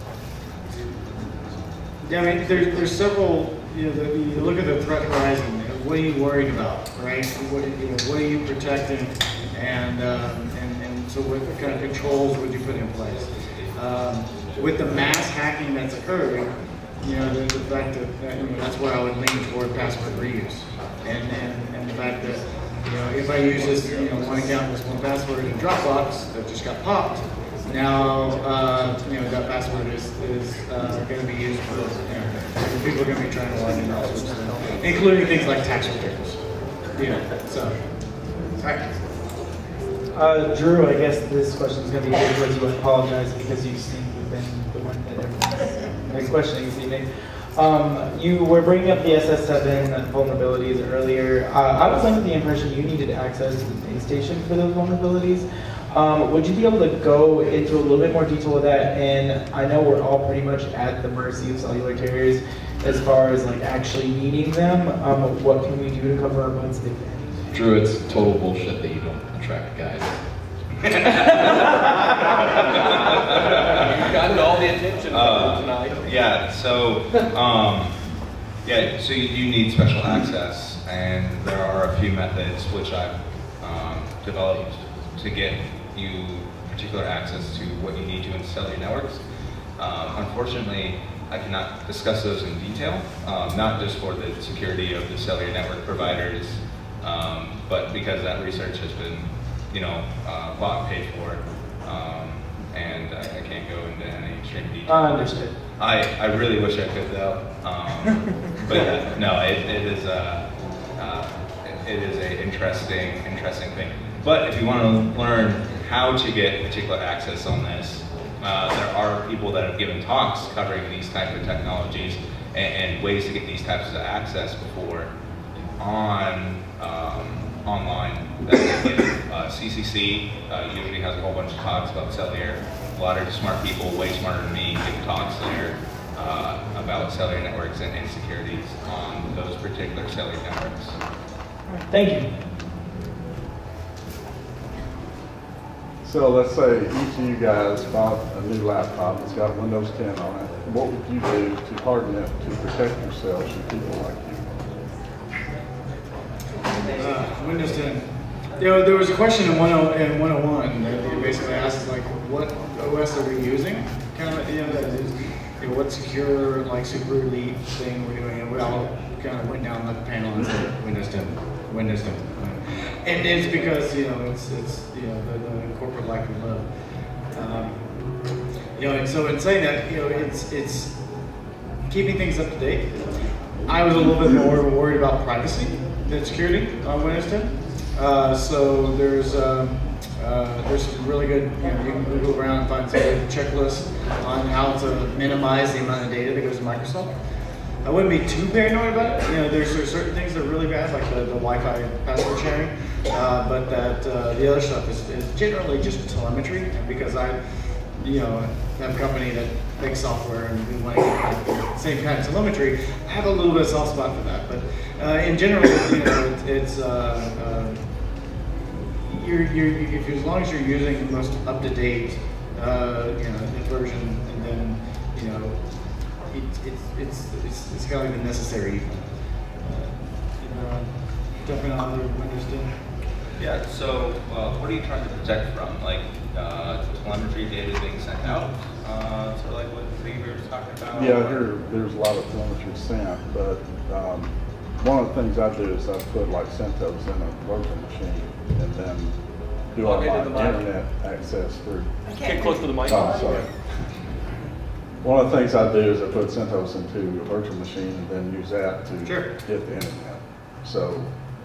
Yeah, I mean, there's several, you look at the threat horizon, what are you worried about, right? What are you protecting? And so what kind of controls would you put in place? With the mass hacking that's occurring, the fact that, that's where I would lean toward password reuse. And the fact that, if I use this, one account with one password in Dropbox that just got popped, now, that password is going to be used for, people are going to be trying to log in all sorts of stuff, including things like tax returns. So, all right. Drew, I guess this question is going to be good towards you. I apologize because you seem to have been the one that everyone's questioning this evening. You were bringing up the SS7 vulnerabilities earlier. I was under the impression you needed access to the base station for those vulnerabilities. Would you be able to go into a little bit more detail with that? And I know we're all pretty much at the mercy of cellular carriers as far as like actually needing them. What can we do to cover our butts? Drew, it's total bullshit that you don't attract guys. You've gotten all the attention tonight. Yeah, so you need special access, and there are a few methods which I've developed to get you particular access to what you need to in cellular networks. Unfortunately, I cannot discuss those in detail, not just for the security of the cellular network providers, but because that research has been, bought and paid for, and I can't go into any extreme detail. Understood. I really wish I could though, but no, it is an interesting thing. But if you want to learn how to get particular access on this, there are people that have given talks covering these types of technologies and ways to get these types of access before on online. CCC usually has a whole bunch of talks about cellular. a lot of smart people, way smarter than me, give talks there about cellular networks and insecurities on those particular cellular networks. Thank you. So let's say each of you guys bought a new laptop that's got Windows 10 on it. What would you do to harden it to protect yourselves from people like you? Windows 10. There was a question in 101 that they basically asked, like, what OS are we using? Kind of, that is, what secure, like, super elite thing we're doing, and we all kind of went down the panel and said Windows 10, Windows 10. And it's because, it's the corporate lack of love. And so in saying that, it's keeping things up to date. I was a little bit more worried about privacy than security on Windows 10. So there's some really good, you can Google around and find some good checklists on how to minimize the amount of data that goes to Microsoft. I wouldn't be too paranoid about it. There's certain things that are really bad, like the Wi-Fi password sharing, but the other stuff is generally just telemetry. And because I, have a company that makes software and we want to get the same kind of telemetry, I have a little bit of soft spot for that. But in general, it's as long as you're using the most up-to-date, version, and then it's kind of like the necessary. Jumping on the Windows 10. Yeah. So, what are you trying to protect from? Like telemetry data being sent out. So, like what we were talking about. Yeah, there's a lot of telemetry sent, but one of the things I do is I put like CentOS in a virtual machine and then do all my internet access through. Get close to the mic. Oh, sorry. One of the things I do is I put CentOS into a virtual machine and then use that to get the internet. So.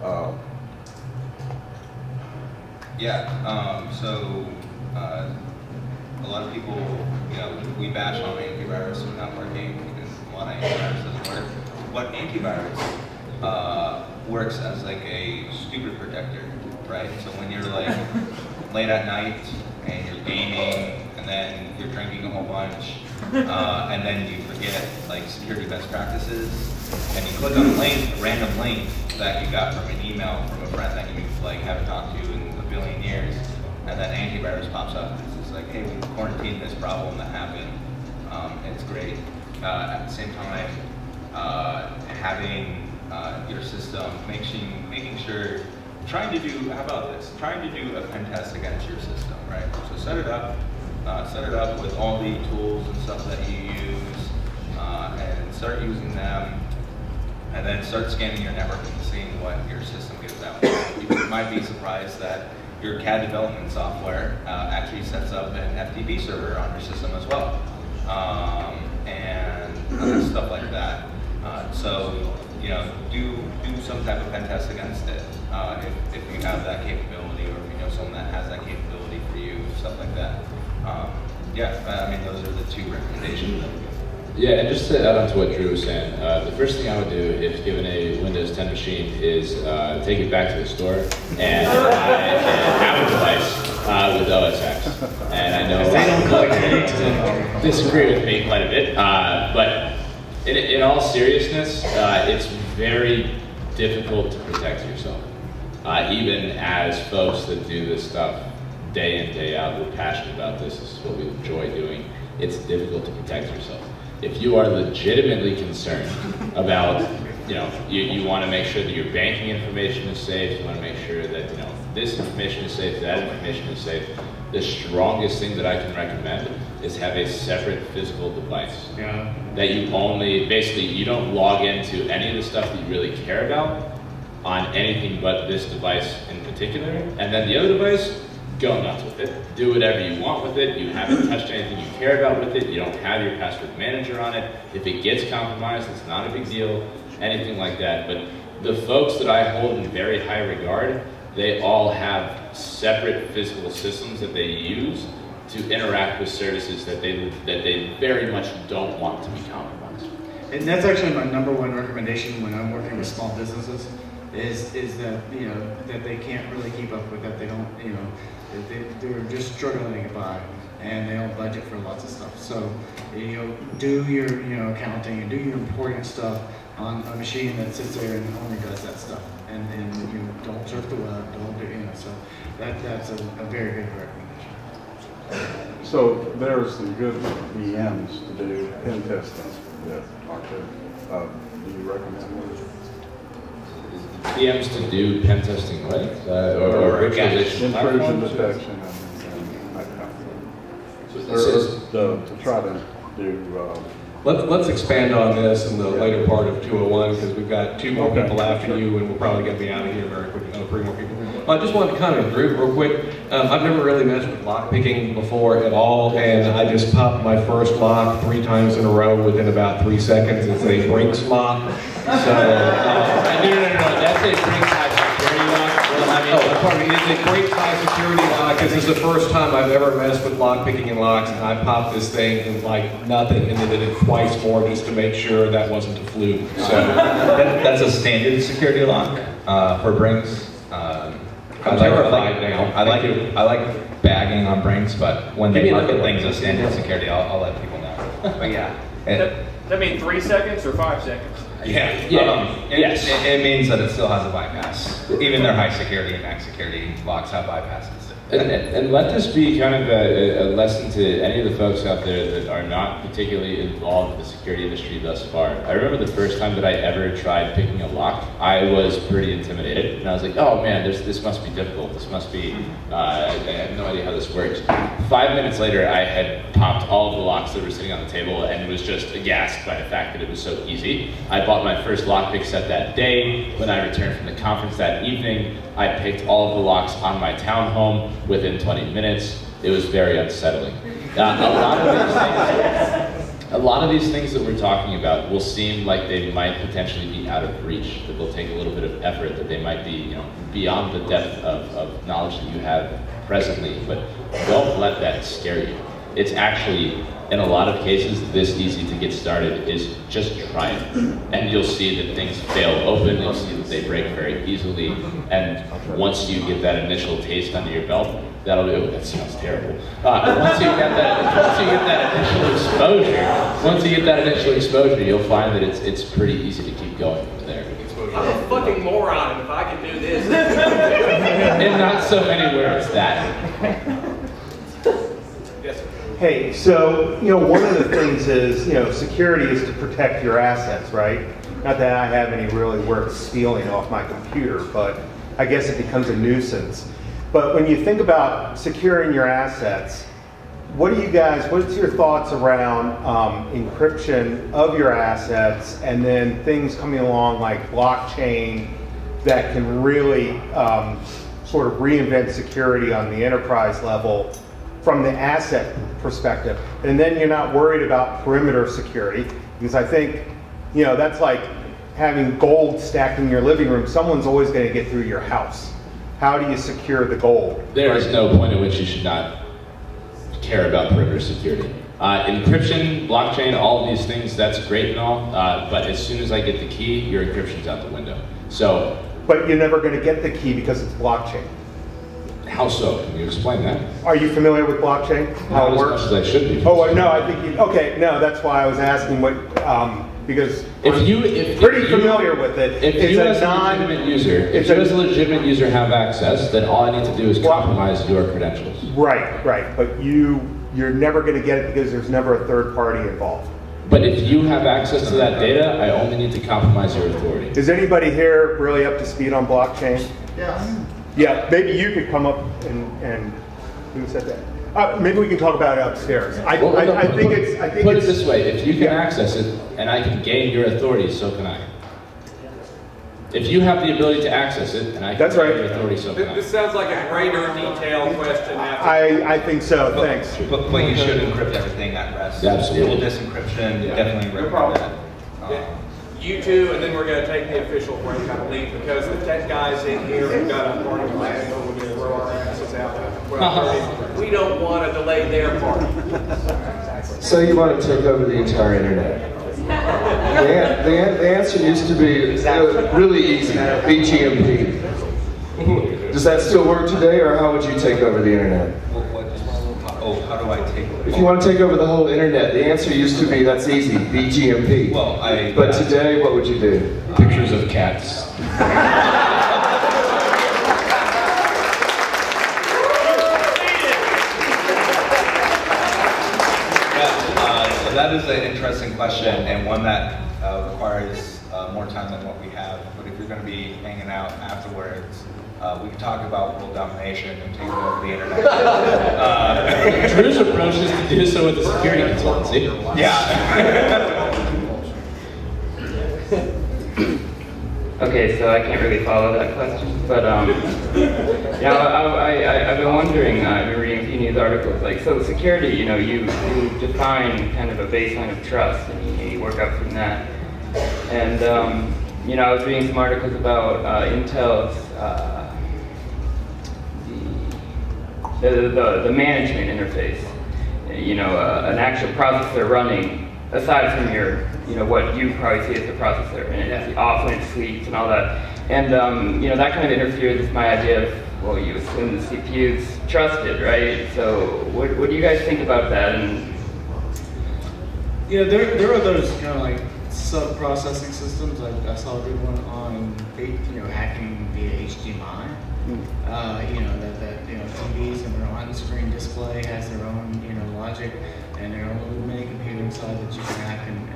A lot of people, we bash on antivirus not working because a lot of antivirus doesn't work. But antivirus works as like a stupid protector, right? So when you're like late at night and you're gaming and then you're drinking a whole bunch and then you forget like security best practices and you click on a random link that you got from an email from a friend that you like haven't talked to in a billion years, and then antivirus pops up. It's just like, hey, we quarantined this problem that happened. It's great. At the same time, having your system, making sure, trying to do a pen test against your system, right? So set it up with all the tools and stuff that you use, and start using them. And then start scanning your network and seeing what your system gives out. You might be surprised that your CAD development software actually sets up an FTP server on your system as well, and stuff like that. So do some type of pen test against it if you have that capability, or if you know someone that has that capability for you, stuff like that. Those are the two recommendations. Yeah, and just to add on to what Drew was saying, the first thing I would do if given a Windows 10 machine is take it back to the store and have a device with OS X. And I know people disagree with me quite a bit, but in all seriousness, it's very difficult to protect yourself. Even as folks that do this stuff day in, day out, we're passionate about this is what we enjoy doing, it's difficult to protect yourself. If you are legitimately concerned about, you want to make sure that your banking information is safe, you want to make sure that, this information is safe, that information is safe, the strongest thing that I can recommend is have a separate physical device. Yeah. That you only, basically, you don't log into any of the stuff that you really care about on anything but this device in particular. And then the other device, go nuts with it. Do whatever you want with it. You haven't touched anything you care about with it. You don't have your password manager on it. If it gets compromised, it's not a big deal, anything like that. But the folks that I hold in very high regard, they all have separate physical systems that they use to interact with services that they very much don't want to be compromised. And that's actually my #1 recommendation when I'm working with small businesses. is that that they can't really keep up with, that they don't they're just struggling to get by, and they don't budget for lots of stuff. So do your accounting and do your important stuff on a machine that sits there and only does that stuff, and don't surf the web, don't do so that's a very good recommendation. So there's some good VMs to do pen testing with, aren't there? Do you recommend one? VMs to do pen testing with, or virtualization intrusion platforms? detection and that kind of thing. Or to try to do. Let's expand on this in the later part of 201 because we've got two more people after you, and we're probably going to be out of here very quickly. Three more people. I just wanted to comment, Drew, real quick. I've never really messed with lock picking before at all, and I just popped my first lock 3 times in a row within about 3 seconds. It's a Brinks lock. So, no, that's a Brinks high security lock. Pardon me, it's a Brinks high security lock. This is the first time I've ever messed with lock picking and locks, and I popped this thing in like nothing, and then did it twice more just to make sure that wasn't a fluke. So that's a standard security lock for Brinks. I'm terrified now. I like bagging on Brinks, but when they market things as standard security, I'll let people know. But yeah. That means 3 seconds or 5 seconds? Yeah. Yes. It means that it still has a bypass. Even their high security and max security locks have bypasses. And let this be kind of a lesson to any of the folks out there that are not particularly involved in the security industry thus far. I remember the first time that I ever tried picking a lock, I was pretty intimidated. And I was like, oh man, this must be difficult. This must be, I have no idea how this works. 5 minutes later, I had popped all of the locks that were sitting on the table and was just aghast by the fact that it was so easy. I bought my first lockpick set that day. When I returned from the conference that evening, I picked all of the locks on my townhome within 20 minutes. It was very unsettling. A lot of these things that we're talking about will seem like they might potentially be out of reach, that they'll take a little bit of effort, that they might be beyond the depth of knowledge that you have presently, but don't let that scare you. It's actually, in a lot of cases, this easy to get started. Is just try it. And you'll see that things fail open, you'll see that they break very easily, and once you get that initial taste under your belt, that'll be, oh, that sounds terrible. Once you get that initial exposure, you'll find that it's pretty easy to keep going from there. I'm a fucking moron if I can do this. In not so many words, that. Yes, sir. Hey, so, one of the things is, security is to protect your assets, right? Not that I have any really worth stealing off my computer, but I guess it becomes a nuisance. But when you think about securing your assets, what's your thoughts around encryption of your assets, and then things coming along like blockchain that can really sort of reinvent security on the enterprise level from the asset perspective? And then you're not worried about perimeter security, because I think, that's like having gold stacked in your living room. Someone's always going to get through your house. How do you secure the gold? There is no point at which you should not care about perimeter security. Encryption, blockchain, all of these things, that's great and all, but as soon as I get the key, your encryption's out the window. So. But you're never going to get the key because it's blockchain. How so? Can you explain that? Are you familiar with blockchain? How it works? As much as I should be. Oh, no, I think okay, no, that's why I was asking what, because I'm pretty familiar with it. If you as a legitimate user have access, then all I need to do is compromise your credentials. Right, but you're never going to get it because there's never a third party involved. But if you have access to that data, I only need to compromise your authority. Is anybody here really up to speed on blockchain? Yes. Yeah, maybe you could come up and who said that? Maybe we can talk about it upstairs. I think put it this way: if you can access it and I can gain your authority, so can I. If you have the ability to access it and I can gain your authority, so can I. This sounds like a greater detail question. I think so. Thanks. But you should encrypt everything at rest. Absolutely. Full disencryption. Definitely recommend that. You two, and then we're going to take the official break, I believe, because the tech guys in here have got a party planned, and we're going to throw our asses out at 12:30. We don't want to delay their party. So you want to take over the entire internet? The answer used to be really easy, BGMP. Does that still work today, or how would you take over the internet? How do I take over? If you want to take over the whole internet, the answer used to be, that's easy, BGMP. Well, But today, what would you do? Pictures of cats. So that is an interesting question, and one that requires more time than what we have. But if you're going to be hanging out afterwards, we can talk about world domination and taking over the internet. Drew's approach is to do so with the security consultancy. Yeah. Okay, so I can't really follow that question, but yeah, I've been wondering. I've been reading a few news articles. Like, so security, you know, you define kind of a baseline of trust, and you work up from that. And you know, I was reading some articles about Intel's the management interface. You know, an actual processor running aside from your, you know, what you probably see as the processor, and it's off when it sleeps and all that. And you know, that kind of interferes with my idea of, well, you assume the CPU's trusted, right? So what do you guys think about that? And you know, there are those kind of like sub-processing systems. I saw a good one on, you know, hacking via HDMI. You know, that you know, TVs and their on-screen display has their own, you know, logic and their own little mini computer inside that you can hack and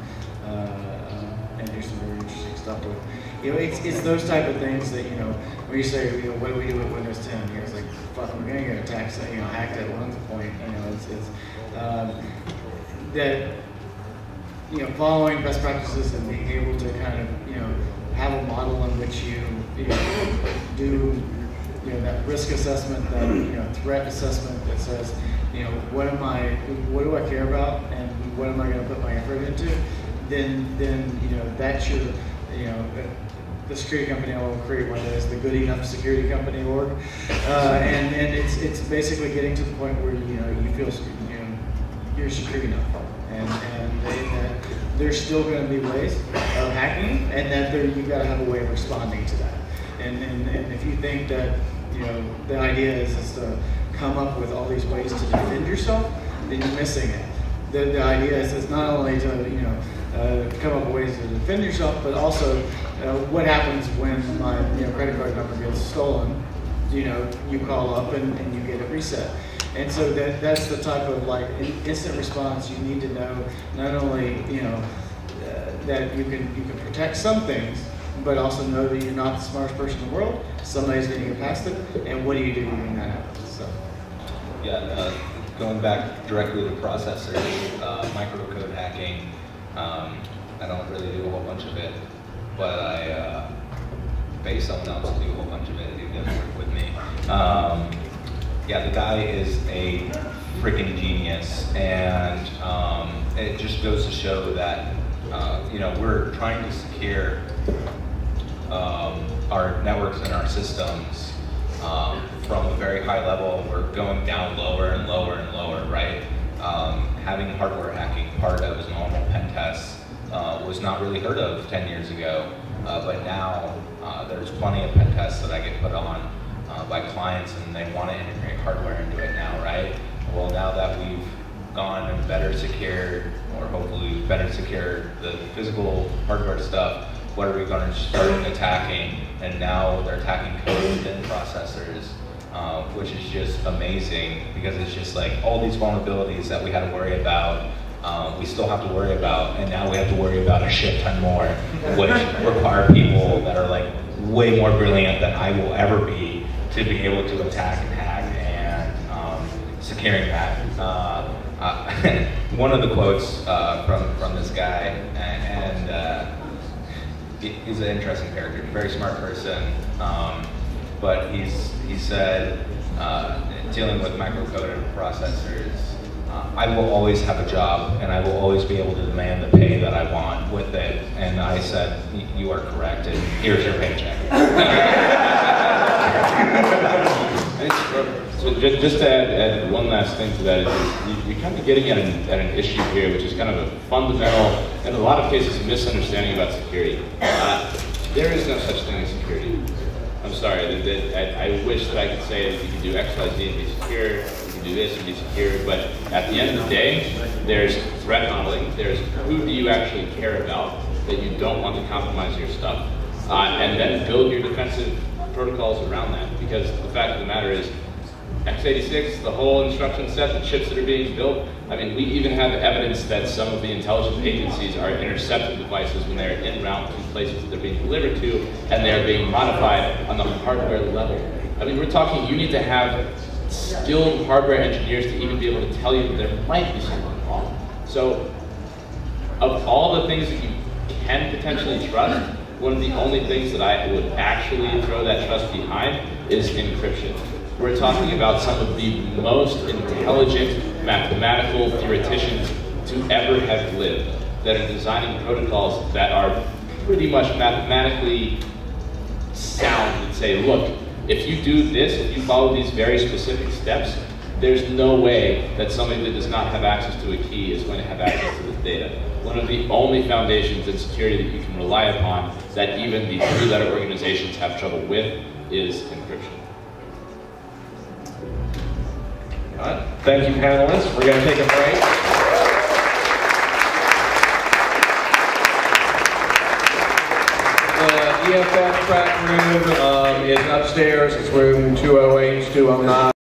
do some very interesting stuff with. You know, it's those type of things that, you know, when you say, you know, what do we do with Windows 10? You're like, fuck, we're gonna get attacked, you know, hacked at one point. You know, it's that, you know, following best practices and being able to kind of, you know, have a model in which you know, do, you know, that risk assessment, that, you know, threat assessment that says, you know, what do I care about, and what am I going to put my effort into? Then you know, that's your, you know, the security company I will create one that is the good enough security company org, and it's basically getting to the point where, you know, you feel, you know, you're secure enough, and there's still going to be ways of hacking, and that you've got to have a way of responding to that. And if you think that, you know, the idea is to come up with all these ways to defend yourself, then you're missing it. The idea is not only to, you know, come up with ways to defend yourself, but also what happens when my, you know, credit card number gets stolen. You know, you call up and you get it reset. And so that's the type of like instant response you need to know. Not only, you know, that you can protect some things, but also know that you're not the smartest person in the world. Somebody's going to get past it, and what do you do when that happens? So, yeah, going back directly to processors, microcode hacking. I don't really do a whole bunch of it, but I pay someone else to do a whole bunch of it. Who does work with me? Yeah, the guy is a freaking genius, and it just goes to show that you know, we're trying to secure our networks and our systems from a very high level. We're going down lower and lower and lower, right? Having hardware hacking part of a normal pen test was not really heard of 10 years ago, but now there's plenty of pen tests that I get put on by clients, and they want to integrate hardware into it now, right? Well, now that we've gone and better secured, or hopefully better secured the physical hardware stuff, what are we going to start attacking? And now they're attacking code within processors, which is just amazing, because it's just like all these vulnerabilities that we had to worry about, we still have to worry about, and now we have to worry about a shit ton more, which require people that are like way more brilliant than I will ever be to be able to attack and hack and securing that. One of the quotes from this guy, and he's an interesting character, very smart person, but he said, dealing with microcoded processors, I will always have a job, and I will always be able to demand the pay that I want with it. And I said, you are correct, and here's your paycheck. So just to add one last thing to that, is you're kind of getting at an issue here, which is kind of a fundamental, in a lot of cases, misunderstanding about security. There is no such thing as security. I'm sorry, I wish that I could say that you can do X, Y, Z and be secure, you can do this and be secure, but at the end of the day, there's threat modeling, there's who do you actually care about that you don't want to compromise your stuff, and then build your defensive protocols around that, because the fact of the matter is, x86, the whole instruction set, the chips that are being built, I mean, we even have evidence that some of the intelligence agencies are intercepting devices when they're en route to places that they're being delivered to, and they're being modified on the hardware level. I mean, we're talking, you need to have skilled hardware engineers to even be able to tell you that there might be something wrong. So, of all the things that you can potentially trust, one of the only things that I would actually throw that trust behind is encryption. We're talking about some of the most intelligent mathematical theoreticians to ever have lived that are designing protocols that are pretty much mathematically sound and say, look, if you do this, if you follow these very specific steps, there's no way that somebody that does not have access to a key is going to have access to this data. One of the only foundations in security that you can rely upon that even the three-letter organizations have trouble with is encryption. Thank you, panelists. We're going to take a break. The EFF track room is upstairs. It's room 208, 209.